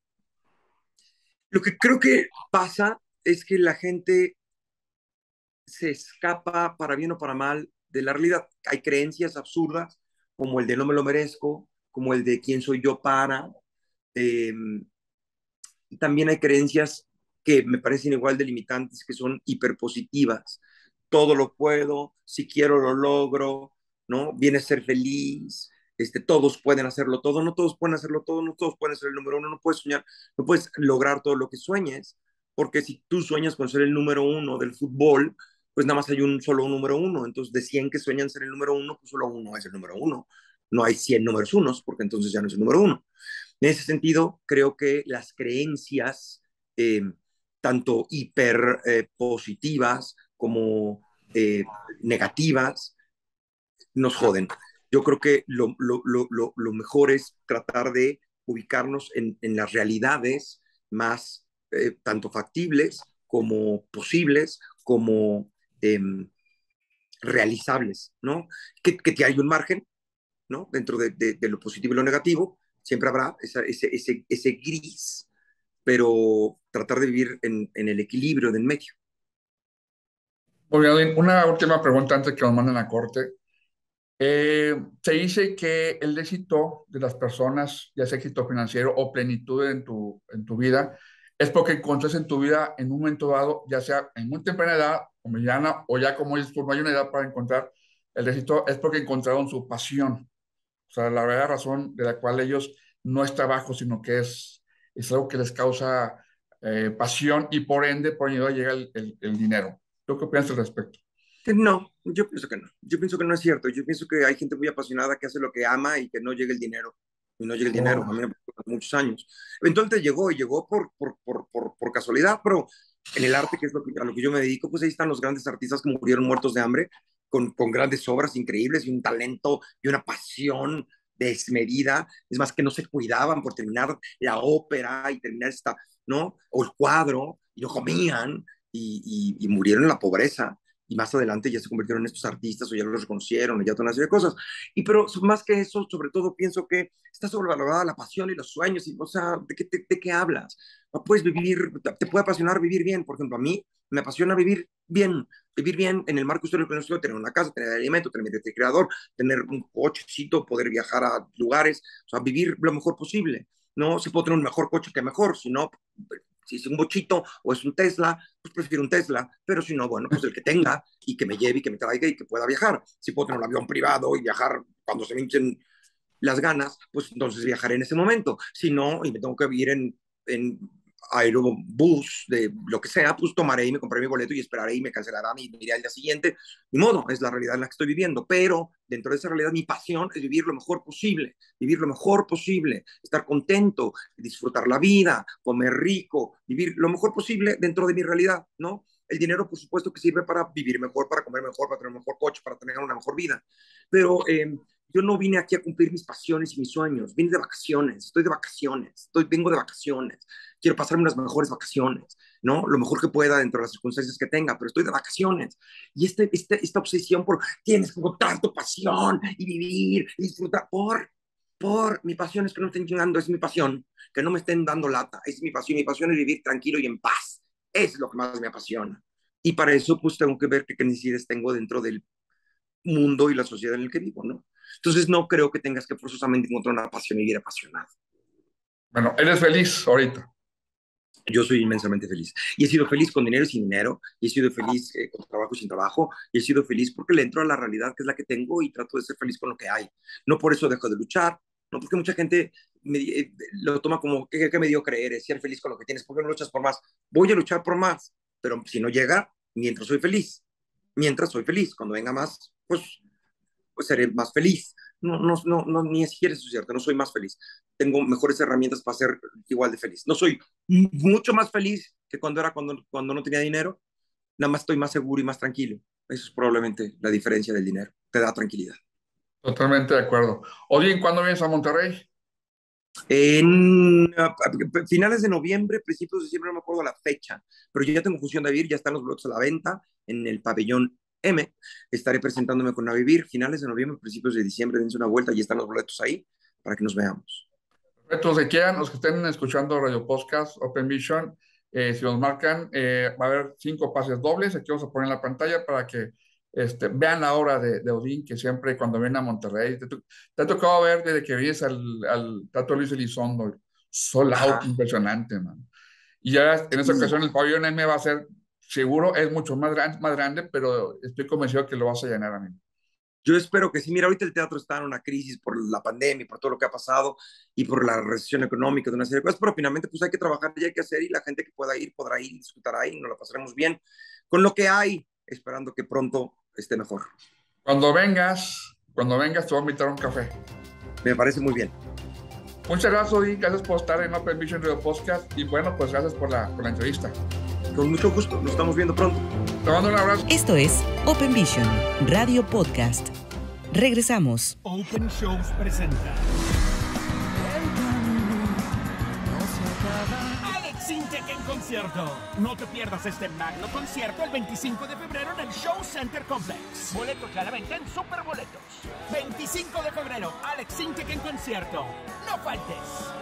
Lo que creo que pasa es que la gente se escapa, para bien o para mal, de la realidad. Hay creencias absurdas, como el de no me lo merezco, como el de quién soy yo para. Eh, también hay creencias que me parecen igual de limitantes, que son hiperpositivas. Todo lo puedo, si quiero lo logro, ¿no? Viene a ser feliz, este, todos pueden hacerlo todo, no todos pueden hacerlo todo, no todos pueden ser el número uno, no puedes soñar, no puedes lograr todo lo que sueñes, porque si tú sueñas con ser el número uno del fútbol, pues nada más hay un solo un número uno, entonces de cien que sueñan ser el número uno, pues solo uno es el número uno, no hay cien números unos, porque entonces ya no es el número uno. En ese sentido, creo que las creencias, eh, tanto hiper eh, positivas como eh, negativas, nos joden. Yo creo que lo, lo, lo, lo mejor es tratar de ubicarnos en, en las realidades más eh, tanto factibles como posibles, como eh, realizables, ¿no? Que, que hay un margen, ¿no? Dentro de, de, de lo positivo y lo negativo, siempre habrá esa, ese, ese, ese gris, pero tratar de vivir en, en el equilibrio del medio. Muy bien, una última pregunta antes que nos manden a corte. Eh, se dice que el éxito de las personas, ya sea éxito financiero o plenitud en tu, en tu vida, es porque encontraste en tu vida en un momento dado, ya sea en muy temprana edad o mediana, o ya como dices tú, no hay una edad para encontrar el éxito, es porque encontraron su pasión. O sea, la verdadera razón de la cual ellos no es trabajo, sino que es, es algo que les causa eh, pasión y por ende, por ello llega el, el, el dinero. ¿Tú qué piensas al respecto? No, yo pienso que no. Yo pienso que no es cierto. Yo pienso que hay gente muy apasionada que hace lo que ama y que no llega el dinero. Y no llega el dinero. Oh. A mí me pasó muchos años. Eventualmente llegó y llegó por, por, por, por, por casualidad, pero en el arte, que es lo que, a lo que yo me dedico, pues ahí están los grandes artistas que murieron muertos de hambre, con, con grandes obras increíbles y un talento y una pasión desmedida. Es más, que no se cuidaban por terminar la ópera y terminar esta, ¿no? O el cuadro, y no comían y, y, y murieron en la pobreza. y más adelante ya se convirtieron en estos artistas o ya los reconocieron o ya toda una serie de cosas. Y pero más que eso, sobre todo pienso que está sobrevalorada la pasión y los sueños, y, o sea, ¿de qué, de, de qué hablas? No puedes vivir, te puede apasionar vivir bien. Por ejemplo, a mí me apasiona vivir bien, vivir bien en el marco histórico que nosotros, tener una casa, tener alimento, tener mi refrigerador, tener un cochecito, poder viajar a lugares, o sea, vivir lo mejor posible. No, si puedo tener un mejor coche que mejor, si no, si es un bochito o es un Tesla, pues prefiero un Tesla, pero si no, bueno, pues el que tenga y que me lleve y que me traiga y que pueda viajar. Si puedo tener un avión privado y viajar cuando se me hinchen las ganas, pues entonces viajaré en ese momento. Si no, y me tengo que ir en, en aerobús, de lo que sea, pues tomaré y me compraré mi boleto y esperaré y me cancelarán y me iré al día siguiente. Ni modo, es la realidad en la que estoy viviendo, pero dentro de esa realidad mi pasión es vivir lo mejor posible, vivir lo mejor posible, estar contento, disfrutar la vida, comer rico, vivir lo mejor posible dentro de mi realidad, ¿no? El dinero, por supuesto, que sirve para vivir mejor, para comer mejor, para tener un mejor coche, para tener una mejor vida, pero eh, yo no vine aquí a cumplir mis pasiones y mis sueños, vine de vacaciones, estoy de vacaciones, estoy, vengo de vacaciones, quiero pasarme unas mejores vacaciones, ¿no? Lo mejor que pueda dentro de las circunstancias que tenga, pero estoy de vacaciones. Y este, este, esta obsesión por tienes que encontrar tu pasión y vivir y disfrutar, por, por, mi pasión es que no me estén chingando, es mi pasión, que no me estén dando lata, es mi pasión, mi pasión es vivir tranquilo y en paz, es lo que más me apasiona. Y para eso, pues tengo que ver qué, qué necesidades tengo dentro del mundo y la sociedad en el que vivo, ¿no? Entonces no creo que tengas que forzosamente encontrar una pasión y vivir apasionado. Bueno, eres feliz ahorita. Yo soy inmensamente feliz. Y he sido feliz con dinero y sin dinero, y he sido feliz eh, con trabajo y sin trabajo, y he sido feliz porque le entro a la realidad que es la que tengo y trato de ser feliz con lo que hay. No por eso dejo de luchar, no porque mucha gente me, eh, lo toma como que, que me dio creer, es ser feliz con lo que tienes, ¿por qué no luchas por más? Voy a luchar por más, pero si no llega, mientras soy feliz, mientras soy feliz, cuando venga más, pues, pues seré más feliz. No, no, no, no, ni siquiera eso es cierto, no soy más feliz. Tengo mejores herramientas para ser igual de feliz. No soy mucho más feliz que cuando era cuando, cuando no tenía dinero, nada más estoy más seguro y más tranquilo. Eso es probablemente la diferencia del dinero, te da tranquilidad. Totalmente de acuerdo. Oye, ¿cuándo vienes a Monterrey? En uh, finales de noviembre, principios de diciembre, no me acuerdo la fecha, pero yo ya tengo función de vivir, ya están los boletos a la venta en el pabellón M. Estaré presentándome con A Vivir finales de noviembre, principios de diciembre, dense una vuelta y están los boletos ahí para que nos veamos. Perfecto, si quieran, los que estén escuchando Radio Podcast, Open Vision, eh, si nos marcan, eh, va a haber cinco pases dobles, aquí vamos a poner en la pantalla para que este, vean la obra de, de Odín, que siempre cuando viene a Monterrey, te, te ha tocado ver desde que vienes al, al Teatro Luis Elizondo, sold out, impresionante, man. Y ya en esta ocasión el pabellón M va a ser, seguro, es mucho más, gran, más grande, pero estoy convencido que lo vas a llenar, amigo. Yo espero que sí. Mira, ahorita el teatro está en una crisis por la pandemia, por todo lo que ha pasado y por la recesión económica de una serie de cosas, pero finalmente pues hay que trabajar y hay que hacer, y la gente que pueda ir podrá ir, disfrutará y nos la pasaremos bien con lo que hay, esperando que pronto esté mejor. Cuando vengas, cuando vengas te voy a invitar a un café. Me parece muy bien. Muchas gracias, Odín, gracias por estar en Open Vision Radio Podcast y bueno, pues gracias por la, por la entrevista. Con mucho gusto, nos estamos viendo pronto. Te mando un abrazo. Esto es Open Vision Radio Podcast. Regresamos. Open Shows presenta Alex Intec en concierto. No te pierdas este magno concierto el veinticinco de febrero en el Show Center Complex. Boletos ya a la venta en Superboletos. veinticinco de febrero, Alex Intec en concierto. No faltes.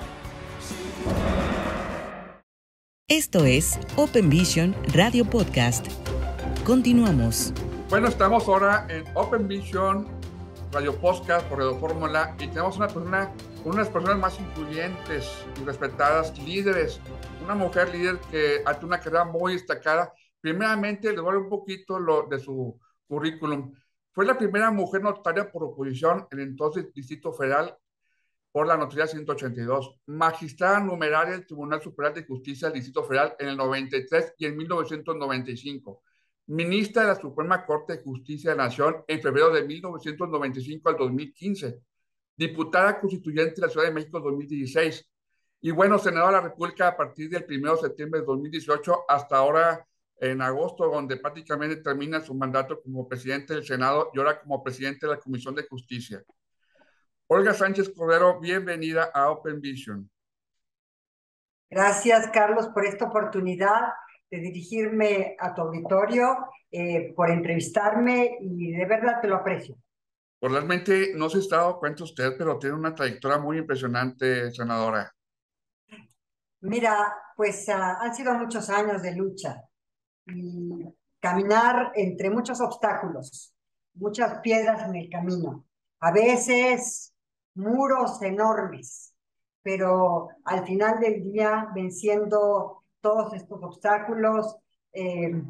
Esto es Open Vision Radio Podcast. Continuamos. Bueno, estamos ahora en Open Vision Radio Podcast por Radio Fórmula y tenemos una persona, unas personas más influyentes y respetadas, líderes, una mujer líder que ha tenido una carrera muy destacada. Primeramente, les voy a dar un poquito lo, de su currículum. Fue la primera mujer notaria por oposición en el entonces Distrito Federal por la notaría ciento ochenta y dos, magistrada numeraria del Tribunal Superior de Justicia del Distrito Federal en el noventa y tres y en mil novecientos noventa y cinco, ministra de la Suprema Corte de Justicia de la Nación en febrero de mil novecientos noventa y cinco al dos mil quince, diputada constituyente de la Ciudad de México en dos mil dieciséis, y bueno, senadora de la República a partir del primero de septiembre de dos mil dieciocho hasta ahora en agosto, donde prácticamente termina su mandato como presidente del Senado y ahora como presidente de la Comisión de Justicia. Olga Sánchez Cordero, bienvenida a Open Vision. Gracias, Carlos, por esta oportunidad de dirigirme a tu auditorio, eh, por entrevistarme y de verdad te lo aprecio. Pues realmente no se está dando cuenta usted, pero tiene una trayectoria muy impresionante, senadora. Mira, pues uh, han sido muchos años de lucha y caminar entre muchos obstáculos, muchas piedras en el camino, a veces muros enormes, pero al final del día venciendo todos estos obstáculos, eh,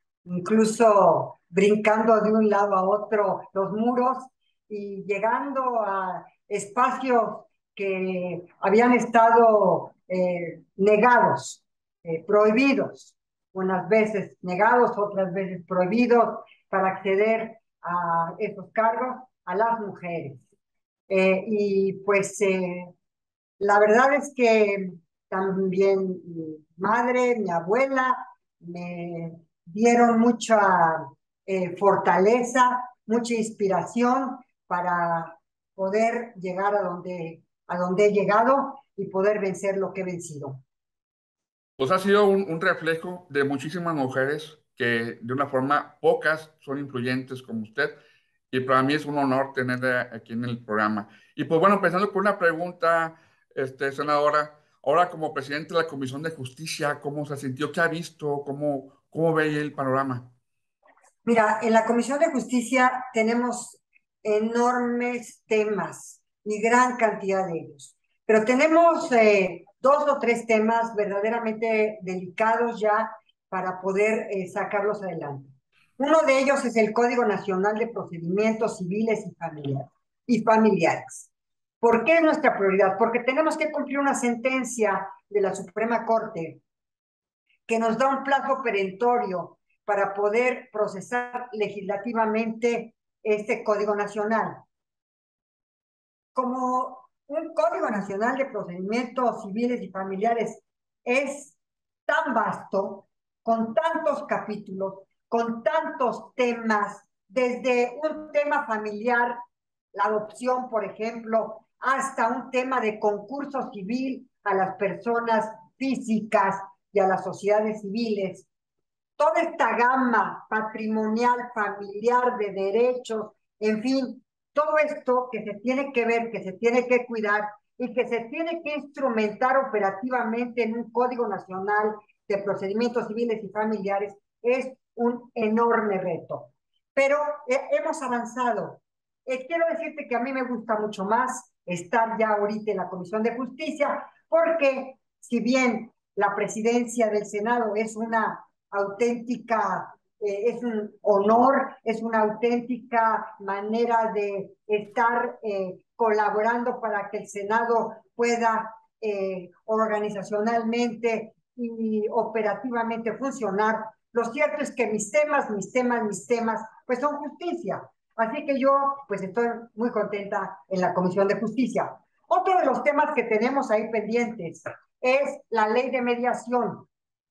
incluso brincando de un lado a otro los muros y llegando a espacios que habían estado eh, negados, eh, prohibidos, unas veces negados, otras veces prohibidos para acceder a esos cargos a las mujeres. Eh, y pues eh, la verdad es que también mi madre, mi abuela, me dieron mucha eh, fortaleza, mucha inspiración para poder llegar a donde, a donde he llegado y poder vencer lo que he vencido. Pues ha sido un, un reflejo de muchísimas mujeres que de una forma pocas son influyentes como usted, y para mí es un honor tenerla aquí en el programa. Y pues bueno, empezando con una pregunta, este, senadora, ahora como presidente de la Comisión de Justicia, ¿cómo se sintió? ¿Qué ha visto? ¿Cómo, cómo ve el panorama? Mira, en la Comisión de Justicia tenemos enormes temas y gran cantidad de ellos, pero tenemos eh, dos o tres temas verdaderamente delicados ya para poder eh, sacarlos adelante. Uno de ellos es el Código Nacional de Procedimientos Civiles y Familiares. Y familiares. ¿Por qué es nuestra prioridad? Porque tenemos que cumplir una sentencia de la Suprema Corte que nos da un plazo perentorio para poder procesar legislativamente este Código Nacional. Como un Código Nacional de Procedimientos Civiles y Familiares es tan vasto, con tantos capítulos, con tantos temas, desde un tema familiar, la adopción, por ejemplo, hasta un tema de concurso civil a las personas físicas y a las sociedades civiles. Toda esta gama patrimonial, familiar, de derechos, en fin, todo esto que se tiene que ver, que se tiene que cuidar y que se tiene que instrumentar operativamente en un Código Nacional de Procedimientos Civiles y Familiares es un enorme reto. Pero eh, hemos avanzado. Eh, quiero decirte que a mí me gusta mucho más estar ya ahorita en la Comisión de Justicia, porque si bien la presidencia del Senado es una auténtica, eh, es un honor, es una auténtica manera de estar eh, colaborando para que el Senado pueda eh, organizacionalmente y operativamente funcionar. Lo cierto es que mis temas, mis temas, mis temas, pues son justicia. Así que yo, pues estoy muy contenta en la Comisión de Justicia. Otro de los temas que tenemos ahí pendientes es la ley de mediación,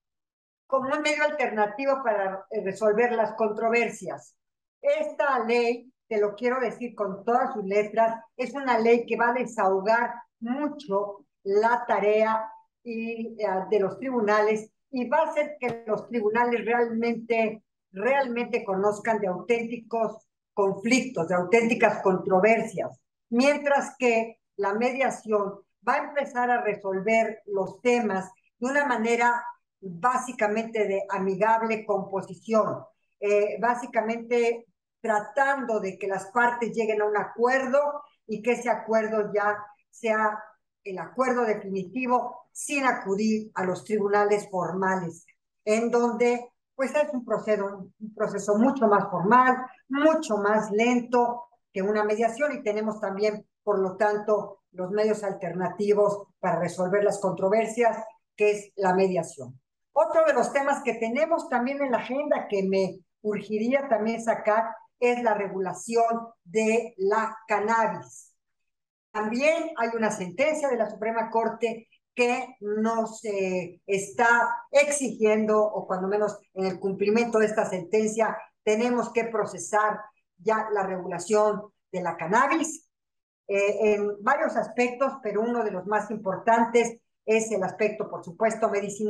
como un medio alternativo para resolver las controversias. Esta ley, te lo quiero decir con todas sus letras, es una ley que va a desahogar mucho la tarea y, uh, de los tribunales, y va a hacer que los tribunales realmente, realmente conozcan de auténticos conflictos, de auténticas controversias, mientras que la mediación va a empezar a resolver los temas de una manera básicamente de amigable composición, eh, básicamente tratando de que las partes lleguen a un acuerdo y que ese acuerdo ya sea el acuerdo definitivo sin acudir a los tribunales formales, en donde pues es un proceso, un proceso mucho más formal, mucho más lento que una mediación, y tenemos también, por lo tanto, los medios alternativos para resolver las controversias, que es la mediación. Otro de los temas que tenemos también en la agenda que me urgiría también sacar es la regulación de la cannabis. También hay una sentencia de la Suprema Corte que nos eh, está exigiendo, o cuando menos en el cumplimiento de esta sentencia, tenemos que procesar ya la regulación de la cannabis eh, en varios aspectos, pero uno de los más importantes es el aspecto, por supuesto, medicinal,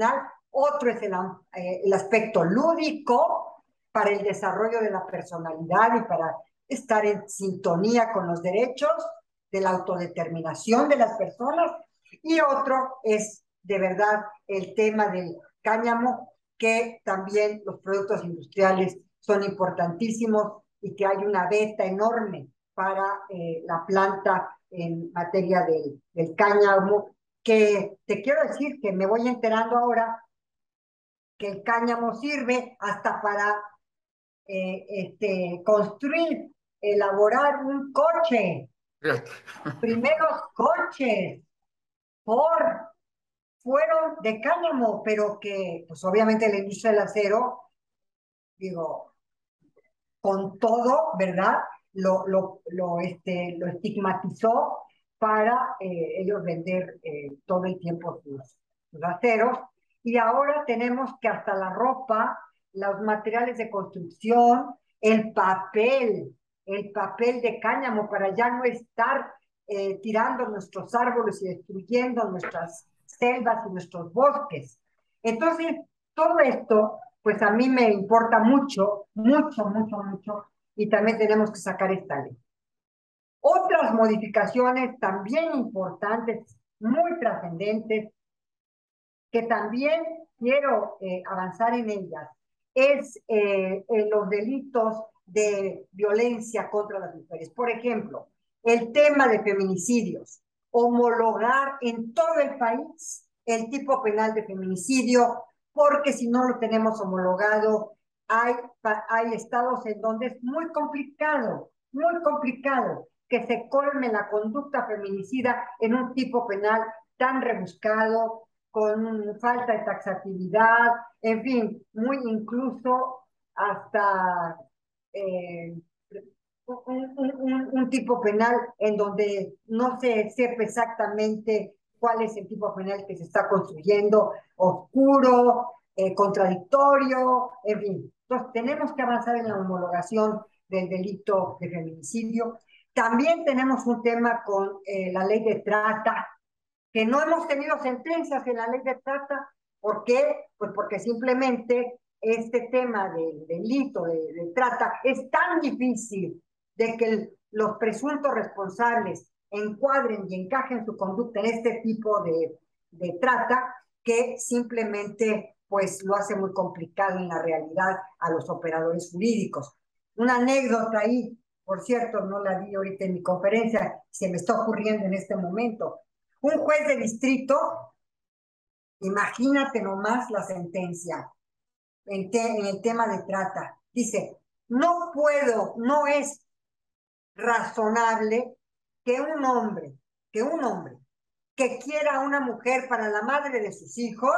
otro es el, eh, el aspecto lúdico para el desarrollo de la personalidad y para estar en sintonía con los derechos de la autodeterminación de las personas, y otro es de verdad el tema del cáñamo, que también los productos industriales son importantísimos y que hay una beta enorme para eh, la planta en materia del, del cáñamo, que te quiero decir que me voy enterando ahora que el cáñamo sirve hasta para eh, este, construir, elaborar un coche. Primeros coches Ford fueron de cáñamo, pero que pues obviamente la industria del acero, digo, con todo, ¿verdad? Lo, lo, lo, este, lo estigmatizó para eh, ellos vender eh, todo el tiempo sus, sus aceros. Y ahora tenemos que hasta la ropa, los materiales de construcción, el papel, el papel de cáñamo para ya no estar eh, tirando nuestros árboles y destruyendo nuestras selvas y nuestros bosques. Entonces, todo esto pues a mí me importa mucho, mucho, mucho, mucho, y también tenemos que sacar esta ley. Otras modificaciones también importantes, muy trascendentes, que también quiero eh, avanzar en ellas, es eh, eh, los delitos de violencia contra las mujeres. Por ejemplo, el tema de feminicidios, homologar en todo el país el tipo penal de feminicidio, porque si no lo tenemos homologado, hay, hay estados en donde es muy complicado, muy complicado que se colme la conducta feminicida en un tipo penal tan rebuscado, con falta de taxatividad, en fin, muy incluso hasta eh, un, un, un tipo penal en donde no se sepa exactamente cuál es el tipo penal que se está construyendo, oscuro, eh, contradictorio, en fin. Entonces, tenemos que avanzar en la homologación del delito de feminicidio. También tenemos un tema con eh, la ley de trata, que no hemos tenido sentencias en la ley de trata. ¿Por qué? Pues porque simplemente este tema del delito de, de trata es tan difícil de que el, los presuntos responsables encuadren y encajen su conducta en este tipo de, de trata, que simplemente pues lo hace muy complicado en la realidad a los operadores jurídicos. Una anécdota ahí, por cierto, no la di ahorita en mi conferencia, se me está ocurriendo en este momento. Un juez de distrito, imagínate nomás la sentencia en, te, en el tema de trata. Dice, no puedo, no es razonable que un hombre, que un hombre que quiera a una mujer para la madre de sus hijos,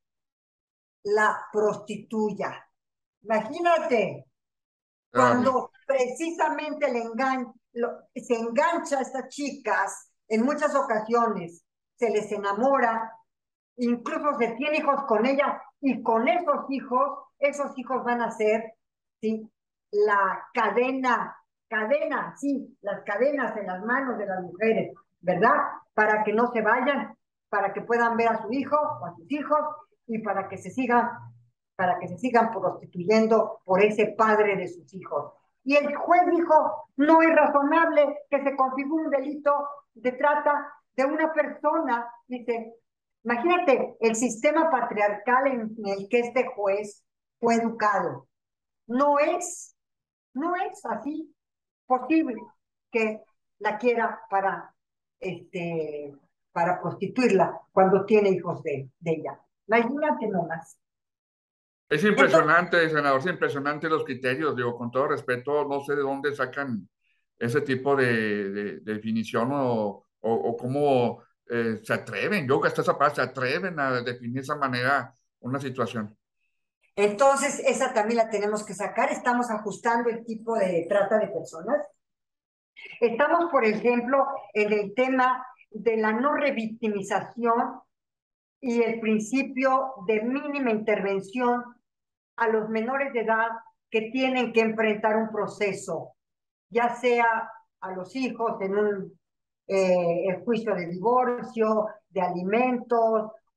la prostituya. Imagínate, cuando precisamente le engan lo, se engancha a estas chicas, en muchas ocasiones se les enamora, incluso se tiene hijos con ellas, y con esos hijos, esos hijos van a ser, ¿sí?, la cadena, cadena, sí, las cadenas en las manos de las mujeres, ¿verdad? Para que no se vayan, para que puedan ver a su hijo o a sus hijos, y para que se sigan, para que se sigan prostituyendo por ese padre de sus hijos. Y el juez dijo, no es razonable que se configure un delito de trata de una persona. Dice, imagínate el sistema patriarcal en el que este juez fue educado. No es, no es así posible que la quiera para, este, para prostituirla cuando tiene hijos de, de ella. Imagínate nomás. Es impresionante, Entonces, senador, es impresionante los criterios, digo, con todo respeto, no sé de dónde sacan ese tipo de, de, de definición o, o, o cómo eh, se atreven, yo que hasta esa palabra, se atreven a definir de esa manera una situación. Entonces, esa también la tenemos que sacar. Estamos ajustando el tipo de trata de personas. Estamos, por ejemplo, en el tema de la no revictimización y el principio de mínima intervención a los menores de edad que tienen que enfrentar un proceso, ya sea a los hijos en un eh, el juicio de divorcio, de alimentos, o, o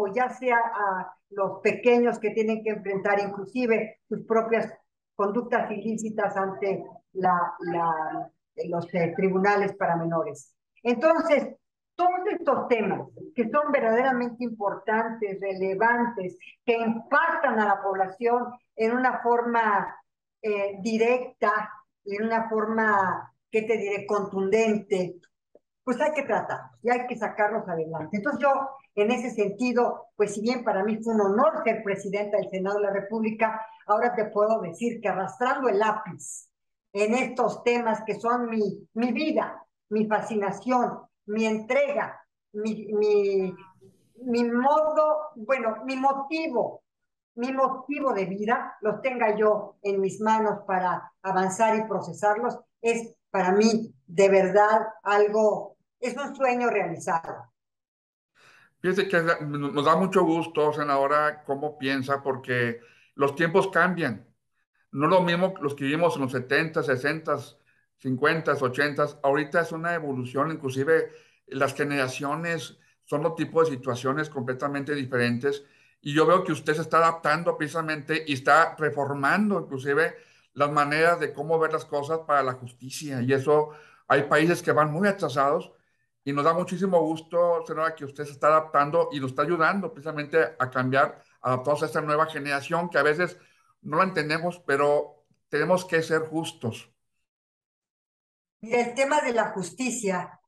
o ya sea a los pequeños que tienen que enfrentar inclusive sus propias conductas ilícitas ante la, la, los eh, tribunales para menores. Entonces, todos estos temas que son verdaderamente importantes, relevantes, que impactan a la población en una forma eh, directa, en una forma, ¿qué te diré?, contundente, pues hay que tratarlos y hay que sacarlos adelante. Entonces yo, en ese sentido, pues si bien para mí fue un honor ser presidenta del Senado de la República, ahora te puedo decir que arrastrando el lápiz en estos temas que son mi, mi vida, mi fascinación, mi entrega, mi, mi, mi modo, bueno, mi motivo, mi motivo de vida, los tenga yo en mis manos para avanzar y procesarlos, es para mí de verdad algo, es un sueño realizado. Fíjese que nos da mucho gusto, senadora, cómo piensa, porque los tiempos cambian. No es lo mismo los que vivimos en los setenta, sesenta, cincuenta, ochenta. Ahorita es una evolución, inclusive las generaciones son otro tipo de situaciones completamente diferentes. Y yo veo que usted se está adaptando precisamente y está reformando inclusive las maneras de cómo ver las cosas para la justicia. Y eso hay países que van muy atrasados y nos da muchísimo gusto, senadora, que usted se está adaptando y nos está ayudando precisamente a cambiar, adaptarnos a esta nueva generación que a veces no lo entendemos, pero tenemos que ser justos. Mira, el tema de la justicia,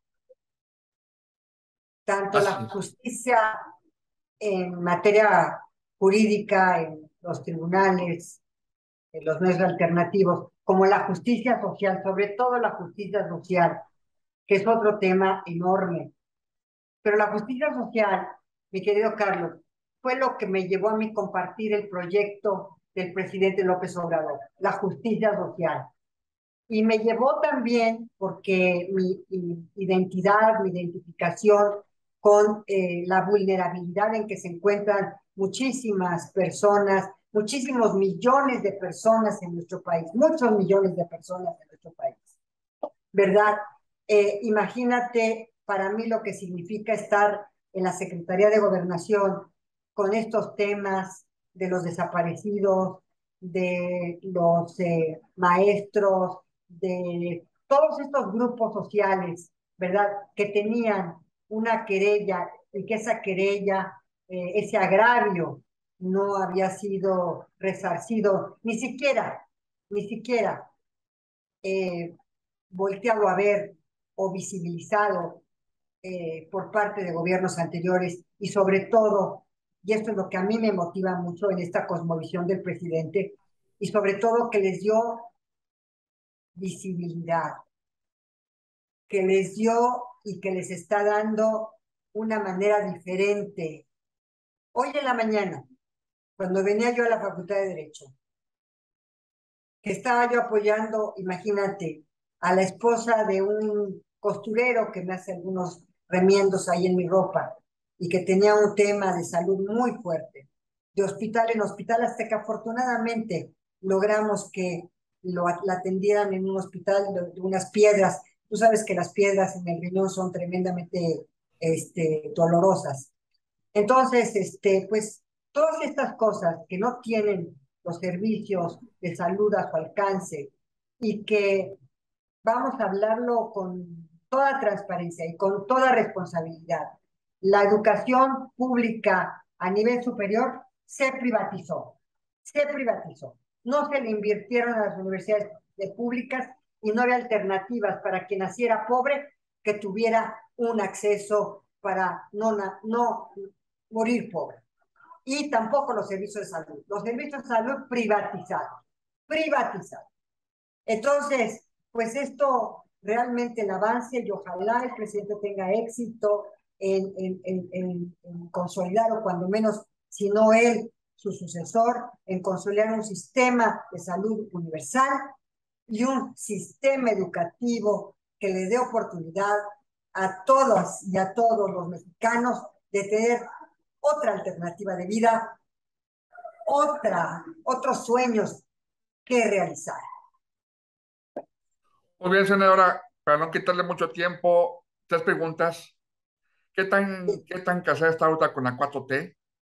tanto Así la es. justicia en materia jurídica, en los tribunales, en los medios alternativos, como la justicia social, sobre todo la justicia social, que es otro tema enorme. Pero la justicia social, mi querido Carlos, fue lo que me llevó a mí compartir el proyecto del presidente López Obrador, la justicia social. Y me llevó también porque mi, mi identidad, mi identificación con eh, la vulnerabilidad en que se encuentran muchísimas personas, muchísimos millones de personas en nuestro país, muchos millones de personas en nuestro país, ¿verdad? Eh, imagínate para mí lo que significa estar en la Secretaría de Gobernación con estos temas de los desaparecidos, de los eh, maestros, de todos estos grupos sociales, ¿verdad? Que tenían una querella y que esa querella, eh, ese agravio, no había sido resarcido, ni siquiera, ni siquiera eh, volteado a ver o visibilizado eh, por parte de gobiernos anteriores y sobre todo, y esto es lo que a mí me motiva mucho en esta cosmovisión del presidente, y sobre todo que les dio visibilidad, que les dio y que les está dando una manera diferente. Hoy en la mañana, cuando venía yo a la Facultad de Derecho, que estaba yo apoyando, imagínate, a la esposa de un costurero que me hace algunos remiendos ahí en mi ropa y que tenía un tema de salud muy fuerte, de hospital en hospital, hasta que afortunadamente logramos que lo, la atendieran en un hospital de, de unas piedras. Tú sabes que las piedras en el riñón son tremendamente este, dolorosas. Entonces, este, pues, todas estas cosas que no tienen los servicios de salud a su alcance y que vamos a hablarlo con toda transparencia y con toda responsabilidad. La educación pública a nivel superior se privatizó, se privatizó. No se le invirtieron a las universidades públicas y no había alternativas para quien naciera pobre que tuviera un acceso para no, no morir pobre. Y tampoco los servicios de salud. Los servicios de salud privatizados, privatizados. Entonces, pues esto realmente el avance y ojalá el presidente tenga éxito en, en, en, en, en consolidar, o cuando menos, si no él, su sucesor, en consolidar un sistema de salud universal y un sistema educativo que le dé oportunidad a todas y a todos los mexicanos de tener otra alternativa de vida, otra, otros sueños que realizar. Muy bien, senadora, para no quitarle mucho tiempo, tres preguntas. ¿Qué tan, qué tan casada está ahorita con la cuatro T?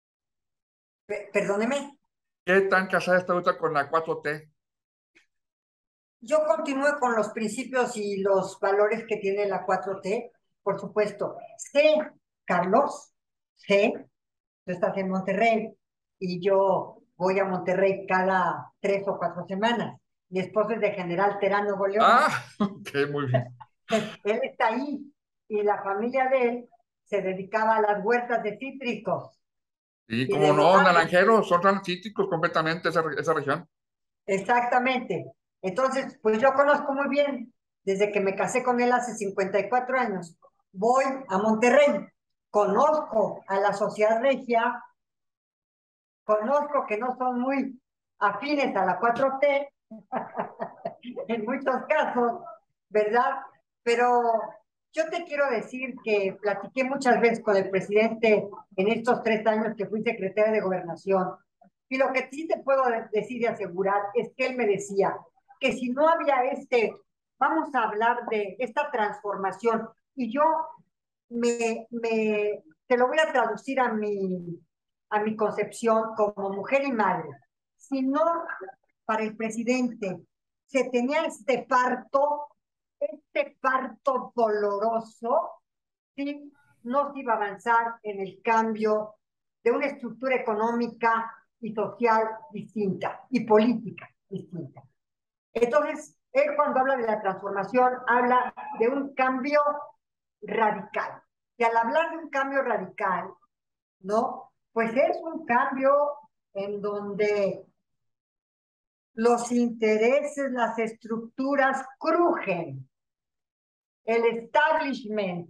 P- Perdóneme, ¿Qué tan casada está ahorita con la cuatro T? yo continúo con los principios y los valores que tiene la cuatro T, por supuesto. Sé, Carlos, sé, tú estás en Monterrey y yo voy a Monterrey cada tres o cuatro semanas. Mi esposo es de General Terán, Nuevo León. Ah, ok, muy bien. Él está ahí y la familia de él se dedicaba a las huertas de cítricos Y y de como no, nogales. naranjeros, son rancíticos completamente esa, esa región. Exactamente. Entonces, pues yo conozco muy bien, desde que me casé con él hace cincuenta y cuatro años, voy a Monterrey, conozco a la sociedad regia, conozco que no son muy afines a la cuatro T, en muchos casos, ¿verdad? Pero yo te quiero decir que platiqué muchas veces con el presidente en estos tres años que fui secretaria de Gobernación. Y lo que sí te puedo decir y asegurar es que él me decía que si no había este, vamos a hablar de esta transformación, y yo me, me te lo voy a traducir a mi, a mi concepción como mujer y madre. Si no, para el presidente se tenía este parto, este parto doloroso, ¿sí? No se iba a avanzar en el cambio de una estructura económica y social distinta y política distinta. Entonces, él cuando habla de la transformación, habla de un cambio radical. Y al hablar de un cambio radical, ¿no? Pues es un cambio en donde los intereses, las estructuras crujen, el establishment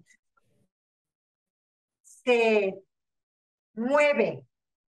se mueve,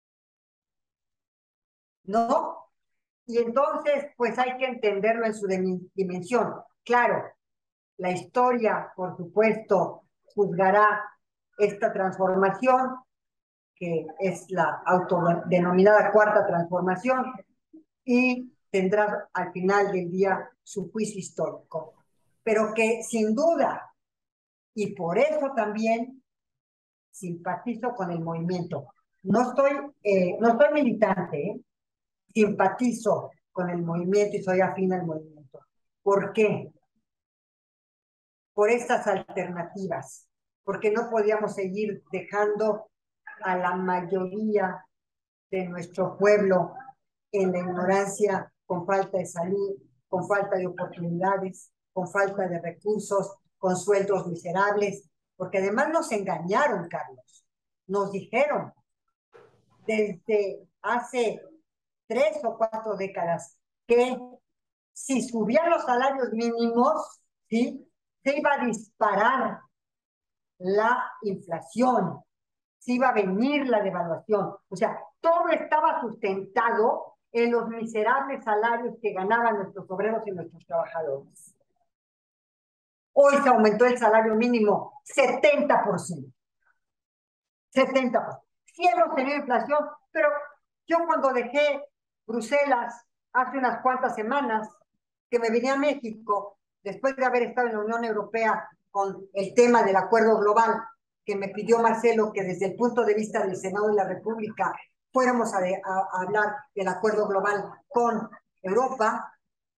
¿no? Y entonces, pues hay que entenderlo en su dimensión. Claro, la historia, por supuesto, juzgará esta transformación, que es la autodenominada cuarta transformación, y tendrá al final del día su juicio histórico. Pero que sin duda, y por eso también simpatizo con el movimiento. No estoy, eh, no estoy militante, ¿eh? Simpatizo con el movimiento y soy afín al movimiento. ¿Por qué? Por estas alternativas, porque no podíamos seguir dejando a la mayoría de nuestro pueblo en la ignorancia, con falta de salud, con falta de oportunidades, con falta de recursos, con sueldos miserables, porque además nos engañaron, Carlos. Nos dijeron desde hace tres o cuatro décadas que si subían los salarios mínimos, ¿sí?, se iba a disparar la inflación, se iba a venir la devaluación. O sea, todo estaba sustentado en los miserables salarios que ganaban nuestros obreros y nuestros trabajadores. Hoy se aumentó el salario mínimo setenta por ciento. setenta por ciento. Sí hemos tenido inflación, pero yo cuando dejé Bruselas hace unas cuantas semanas, que me vine a México, después de haber estado en la Unión Europea con el tema del acuerdo global, que me pidió Marcelo que desde el punto de vista del Senado de la República fuéramos a, de, a, a hablar del acuerdo global con Europa.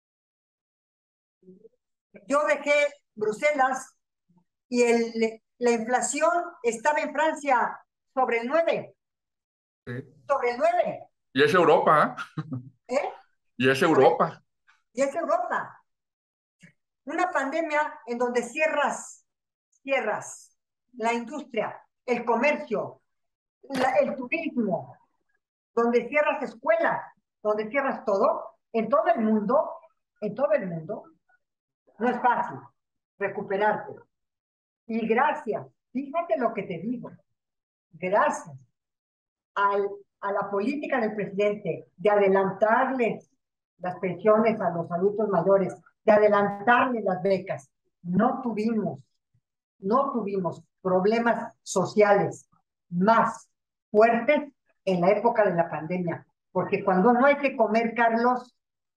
Yo dejé Bruselas y el, la inflación estaba en Francia sobre el nueve. Sí. Sobre el nueve. Y es Europa, ¿eh? ¿Eh? Y es Europa. Y es Europa. Una pandemia en donde cierras, cierras la industria, el comercio, la, el turismo, donde cierras escuelas, donde cierras todo, en todo el mundo, en todo el mundo, no es fácil recuperarte. Y gracias, fíjate lo que te digo, gracias al, a la política del presidente de adelantarles las pensiones a los adultos mayores, de adelantarles las becas, no tuvimos, no tuvimos problemas sociales más fuertes en la época de la pandemia, porque cuando no hay que comer, Carlos,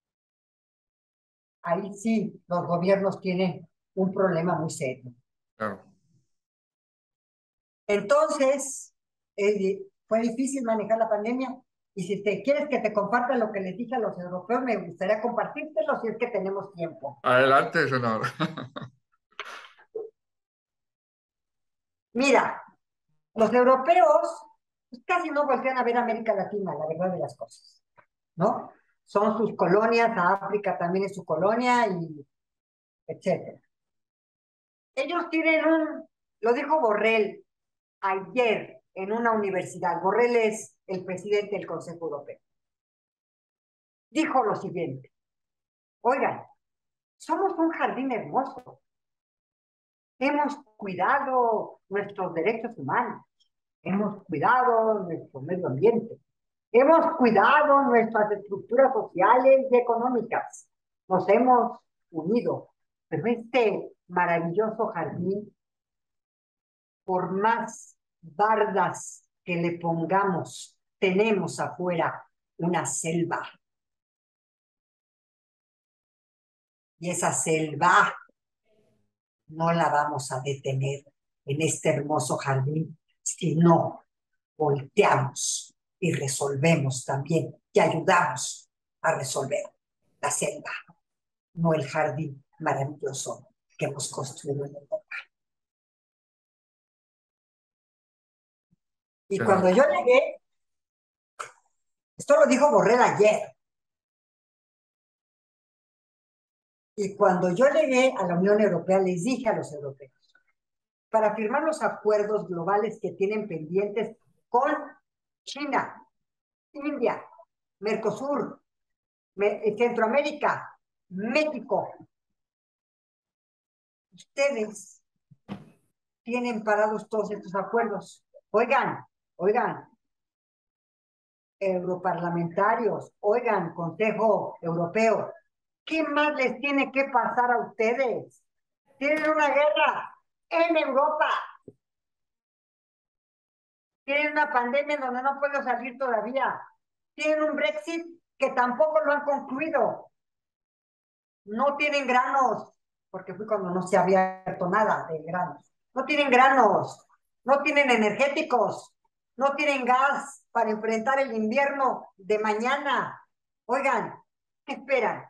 ahí sí los gobiernos tienen un problema muy serio. Claro. Entonces, eh, fue difícil manejar la pandemia, Y si te quieres que te comparta lo que les dije a los europeos, me gustaría compartírtelo si es que tenemos tiempo. Adelante, senador. Mira, los europeos pues, casi no voltean a ver a América Latina, la verdad de las cosas, ¿no? Son sus colonias, a África también es su colonia, y etcétera. Ellos tienen un, lo dijo Borrell ayer en una universidad, Borrell es el presidente del Consejo Europeo, dijo lo siguiente: oigan, somos un jardín hermoso, hemos cuidado nuestros derechos humanos, hemos cuidado nuestro medio ambiente, hemos cuidado nuestras estructuras sociales y económicas, nos hemos unido, pero este maravilloso jardín, por más bardas que le pongamos, tenemos afuera una selva. Y esa selva no la vamos a detener en este hermoso jardín si no volteamos y resolvemos también y ayudamos a resolver la selva, no el jardín maravilloso que hemos construido en Europa. Y Pero, cuando yo llegué, esto lo dijo Borrell ayer, y cuando yo llegué a la Unión Europea les dije a los europeos, para firmar los acuerdos globales que tienen pendientes con China, India, Mercosur, Centroamérica, México, ustedes tienen parados todos estos acuerdos. Oigan, oigan, europarlamentarios, oigan, Consejo Europeo, ¿qué más les tiene que pasar a ustedes? Tienen una guerra en Europa. Tienen una pandemia en donde no puedo salir todavía. Tienen un Brexit que tampoco lo han concluido. No tienen granos, porque fue cuando no se había abierto nada de granos. No tienen granos, no tienen energéticos, no tienen gas para enfrentar el invierno de mañana. Oigan, ¿qué esperan?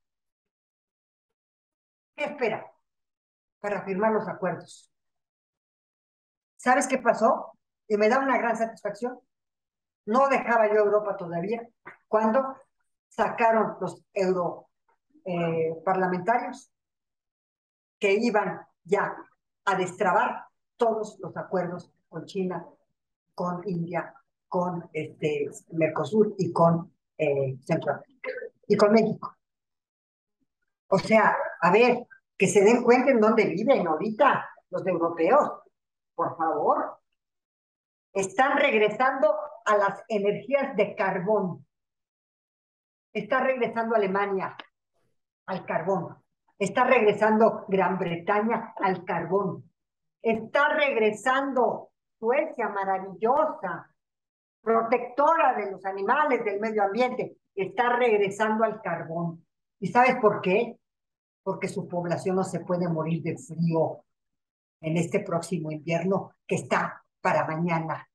¿Qué esperan para firmar los acuerdos? ¿Sabes qué pasó? Y me da una gran satisfacción. No dejaba yo Europa todavía cuando sacaron los euro eh, parlamentarios que iban ya a destrabar todos los acuerdos con China, con India, con este, Mercosur y con eh, Centroamérica y con México. O sea, a ver, que se den cuenta en dónde viven ahorita los europeos, por favor. Están regresando a las energías de carbón. Está regresando Alemania al carbón. Está regresando Gran Bretaña al carbón. Está regresando Suecia, maravillosa, protectora de los animales, del medio ambiente. Está regresando al carbón. ¿Y sabes por qué? Porque su población no se puede morir de frío en este próximo invierno que está para mañana.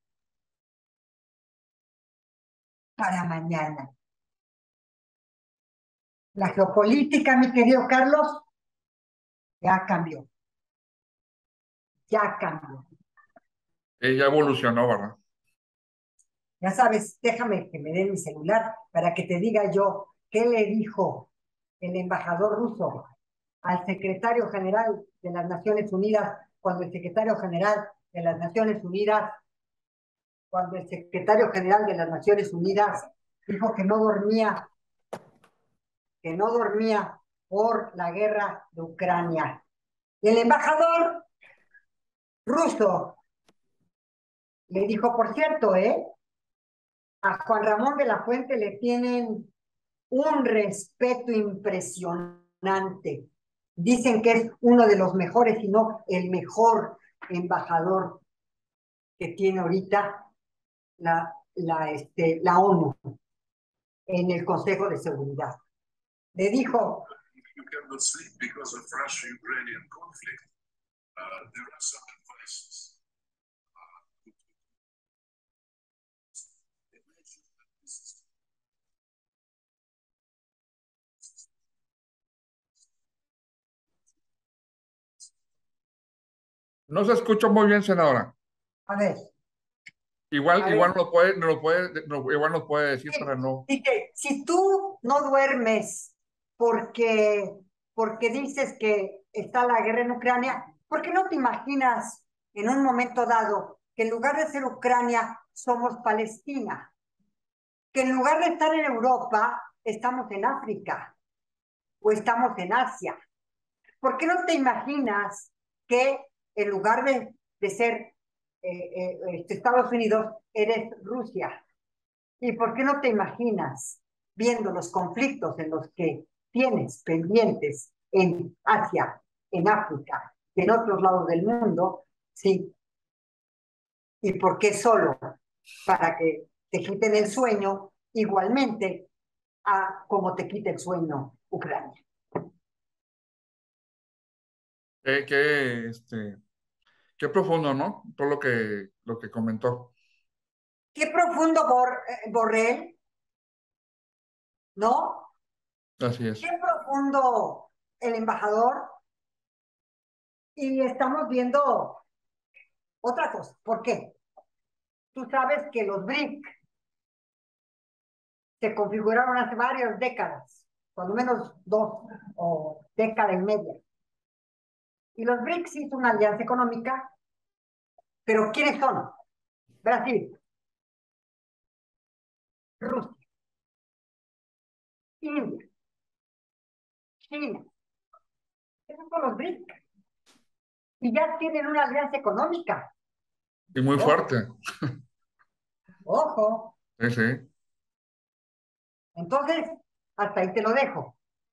Para mañana. La geopolítica, mi querido Carlos, ya cambió. Ya cambió. ella evolucionó, ¿verdad? Ya sabes, déjame que me dé mi celular para que te diga yo qué le dijo el embajador ruso al secretario general de las Naciones Unidas cuando el secretario general de las Naciones Unidas, cuando el secretario general de las Naciones Unidas dijo que no dormía, que no dormía por la guerra de Ucrania. Y el embajador ruso le dijo, por cierto, ¿eh? A Juan Ramón de la Fuente le tienen un respeto impresionante. Dicen que es uno de los mejores, si no el mejor embajador que tiene ahorita la, la, este, la ONU en el Consejo de Seguridad. Le dijo, you cannot sleep because of Russia-Ukrainian conflict. Uh, there are some advices. Uh, imagine that this is No se escucha muy bien, senadora. A ver, Igual, a igual ver. nos puede, nos lo puede, no- igual nos puede decir para Sí, no. dice, si tú no duermes porque, porque dices que está la guerra en Ucrania, ¿por qué no te imaginas en un momento dado que en lugar de ser Ucrania somos Palestina? Que en lugar de estar en Europa estamos en África o estamos en Asia. ¿Por qué no te imaginas que en lugar de, de ser eh, eh, Estados Unidos eres Rusia? ¿Y por qué no te imaginas viendo los conflictos en los que tienes pendientes en Asia, en África, en otros lados del mundo? Sí. ¿Y por qué solo? Para que te quiten el sueño igualmente a como te quita el sueño Ucrania. Qué, qué, este, qué profundo, ¿no? Todo lo que, lo que comentó. Qué profundo Bor eh, Borrell, ¿no? Así Qué es. profundo el embajador. Y estamos viendo otra cosa. ¿Por qué? Tú sabes que los B R I C se configuraron hace varias décadas, cuando menos dos o década y media. Y los B R I C S hizo una alianza económica, pero ¿quiénes son? Brasil, Rusia, India, China. Esos son los B R I C. Y ya tienen una alianza económica. Y muy Ojo, fuerte. ojo. Sí, sí. Entonces, hasta ahí te lo dejo.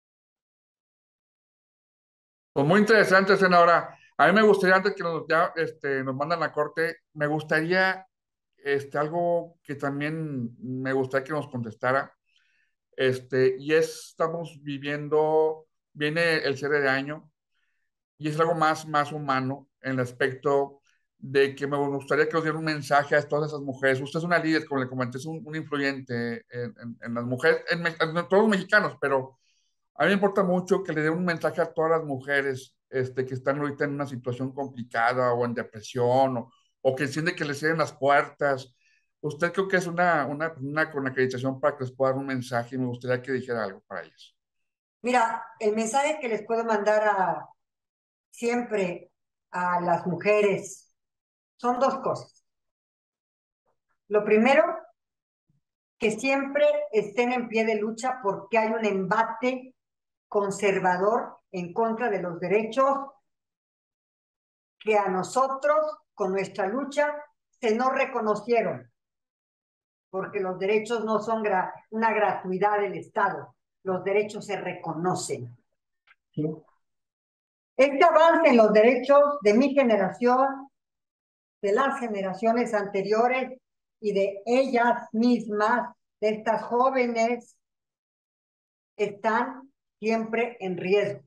Pues muy interesante, senadora. A mí me gustaría, antes que nos, ya, este, nos mandan a la corte, me gustaría este, algo que también me gustaría que nos contestara. Este, y es, estamos viviendo, viene el cierre de año, y es algo más, más humano en el aspecto de que me gustaría que nos diera un mensaje a todas esas mujeres. Usted es una líder, como le comenté, es un, un influyente en, en- en las mujeres, en, en todos los mexicanos, pero a mí me importa mucho que le dé un mensaje a todas las mujeres este, que están ahorita en una situación complicada o en depresión o, o que sienten que les cierren las puertas. Usted creo que es una, una persona con acreditación para que les pueda dar un mensaje y me gustaría que dijera algo para ellas. Mira, el mensaje que les puedo mandar a siempre a las mujeres son dos cosas. Lo primero, que siempre estén en pie de lucha porque hay un embate conservador en contra de los derechos que a nosotros, con nuestra lucha, se nos reconocieron, porque los derechos no son gra una gratuidad del Estado, los derechos se reconocen. ¿Sí? Este avance en los derechos de mi generación, de las generaciones anteriores y de ellas mismas, de estas jóvenes, están siempre en riesgo.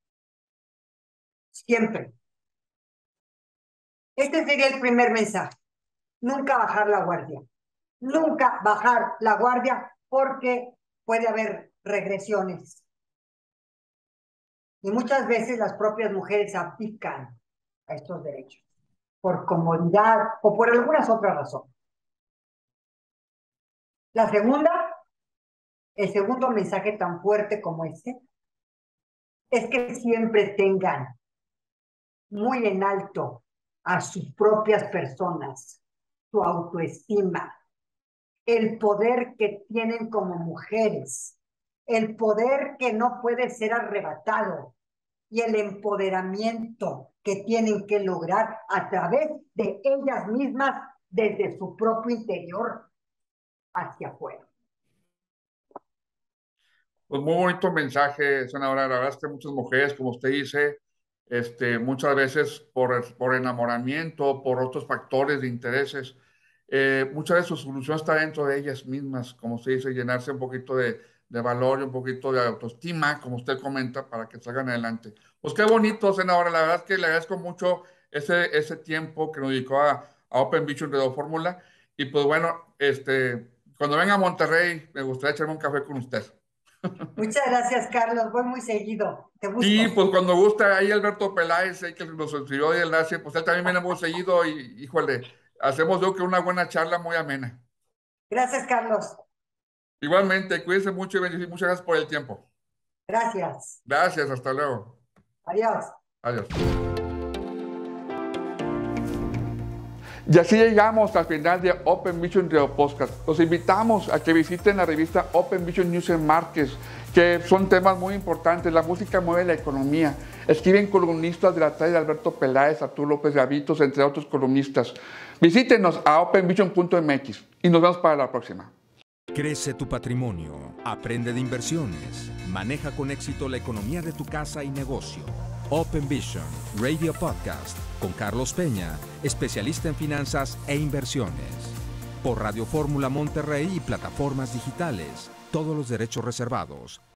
Siempre. Este sería el primer mensaje. Nunca bajar la guardia. Nunca bajar la guardia porque puede haber regresiones. Y muchas veces las propias mujeres abdican a estos derechos por comodidad o por algunas otras razones. La segunda, el segundo mensaje tan fuerte como este, es que siempre tengan muy en alto a sus propias personas, su autoestima, el poder que tienen como mujeres, el poder que no puede ser arrebatado y el empoderamiento que tienen que lograr a través de ellas mismas desde su propio interior hacia afuera. Pues muy bonito mensaje, senadora. La verdad es que muchas mujeres, como usted dice, este, muchas veces por, por enamoramiento, por otros factores de intereses, eh, muchas veces su solución está dentro de ellas mismas, como usted dice, llenarse un poquito de, de valor y un poquito de autoestima, como usted comenta, para que salgan adelante. Pues qué bonito, senadora. La verdad es que le agradezco mucho ese, ese tiempo que nos dedicó a, a Open Vision Redo Fórmula. Y pues bueno, este, cuando venga a Monterrey, me gustaría echarme un café con usted. Muchas gracias, Carlos. Voy muy seguido. Te busco. Sí, pues cuando gusta, ahí Alberto Peláez, eh, que nos escribió del enlace, pues él también viene muy seguido y, híjole, hacemos yo que una buena charla muy amena. Gracias, Carlos. Igualmente, cuídense mucho y bendiciones. Muchas gracias por el tiempo. Gracias. Gracias, hasta luego. Adiós. Adiós. Y así llegamos al final de Open Vision Radio Podcast. Los invitamos a que visiten la revista Open Vision News and Markets, que son temas muy importantes. La música mueve la economía. Escriben columnistas de la talla de Alberto Peláez, Arturo López Gavitos, entre otros columnistas. Visítenos a open vision punto m x y nos vemos para la próxima. Crece tu patrimonio, aprende de inversiones, maneja con éxito la economía de tu casa y negocio. Open Vision Radio Podcast con Carlos Peña, especialista en finanzas e inversiones. Por Radio Fórmula Monterrey y plataformas digitales. Todos los derechos reservados.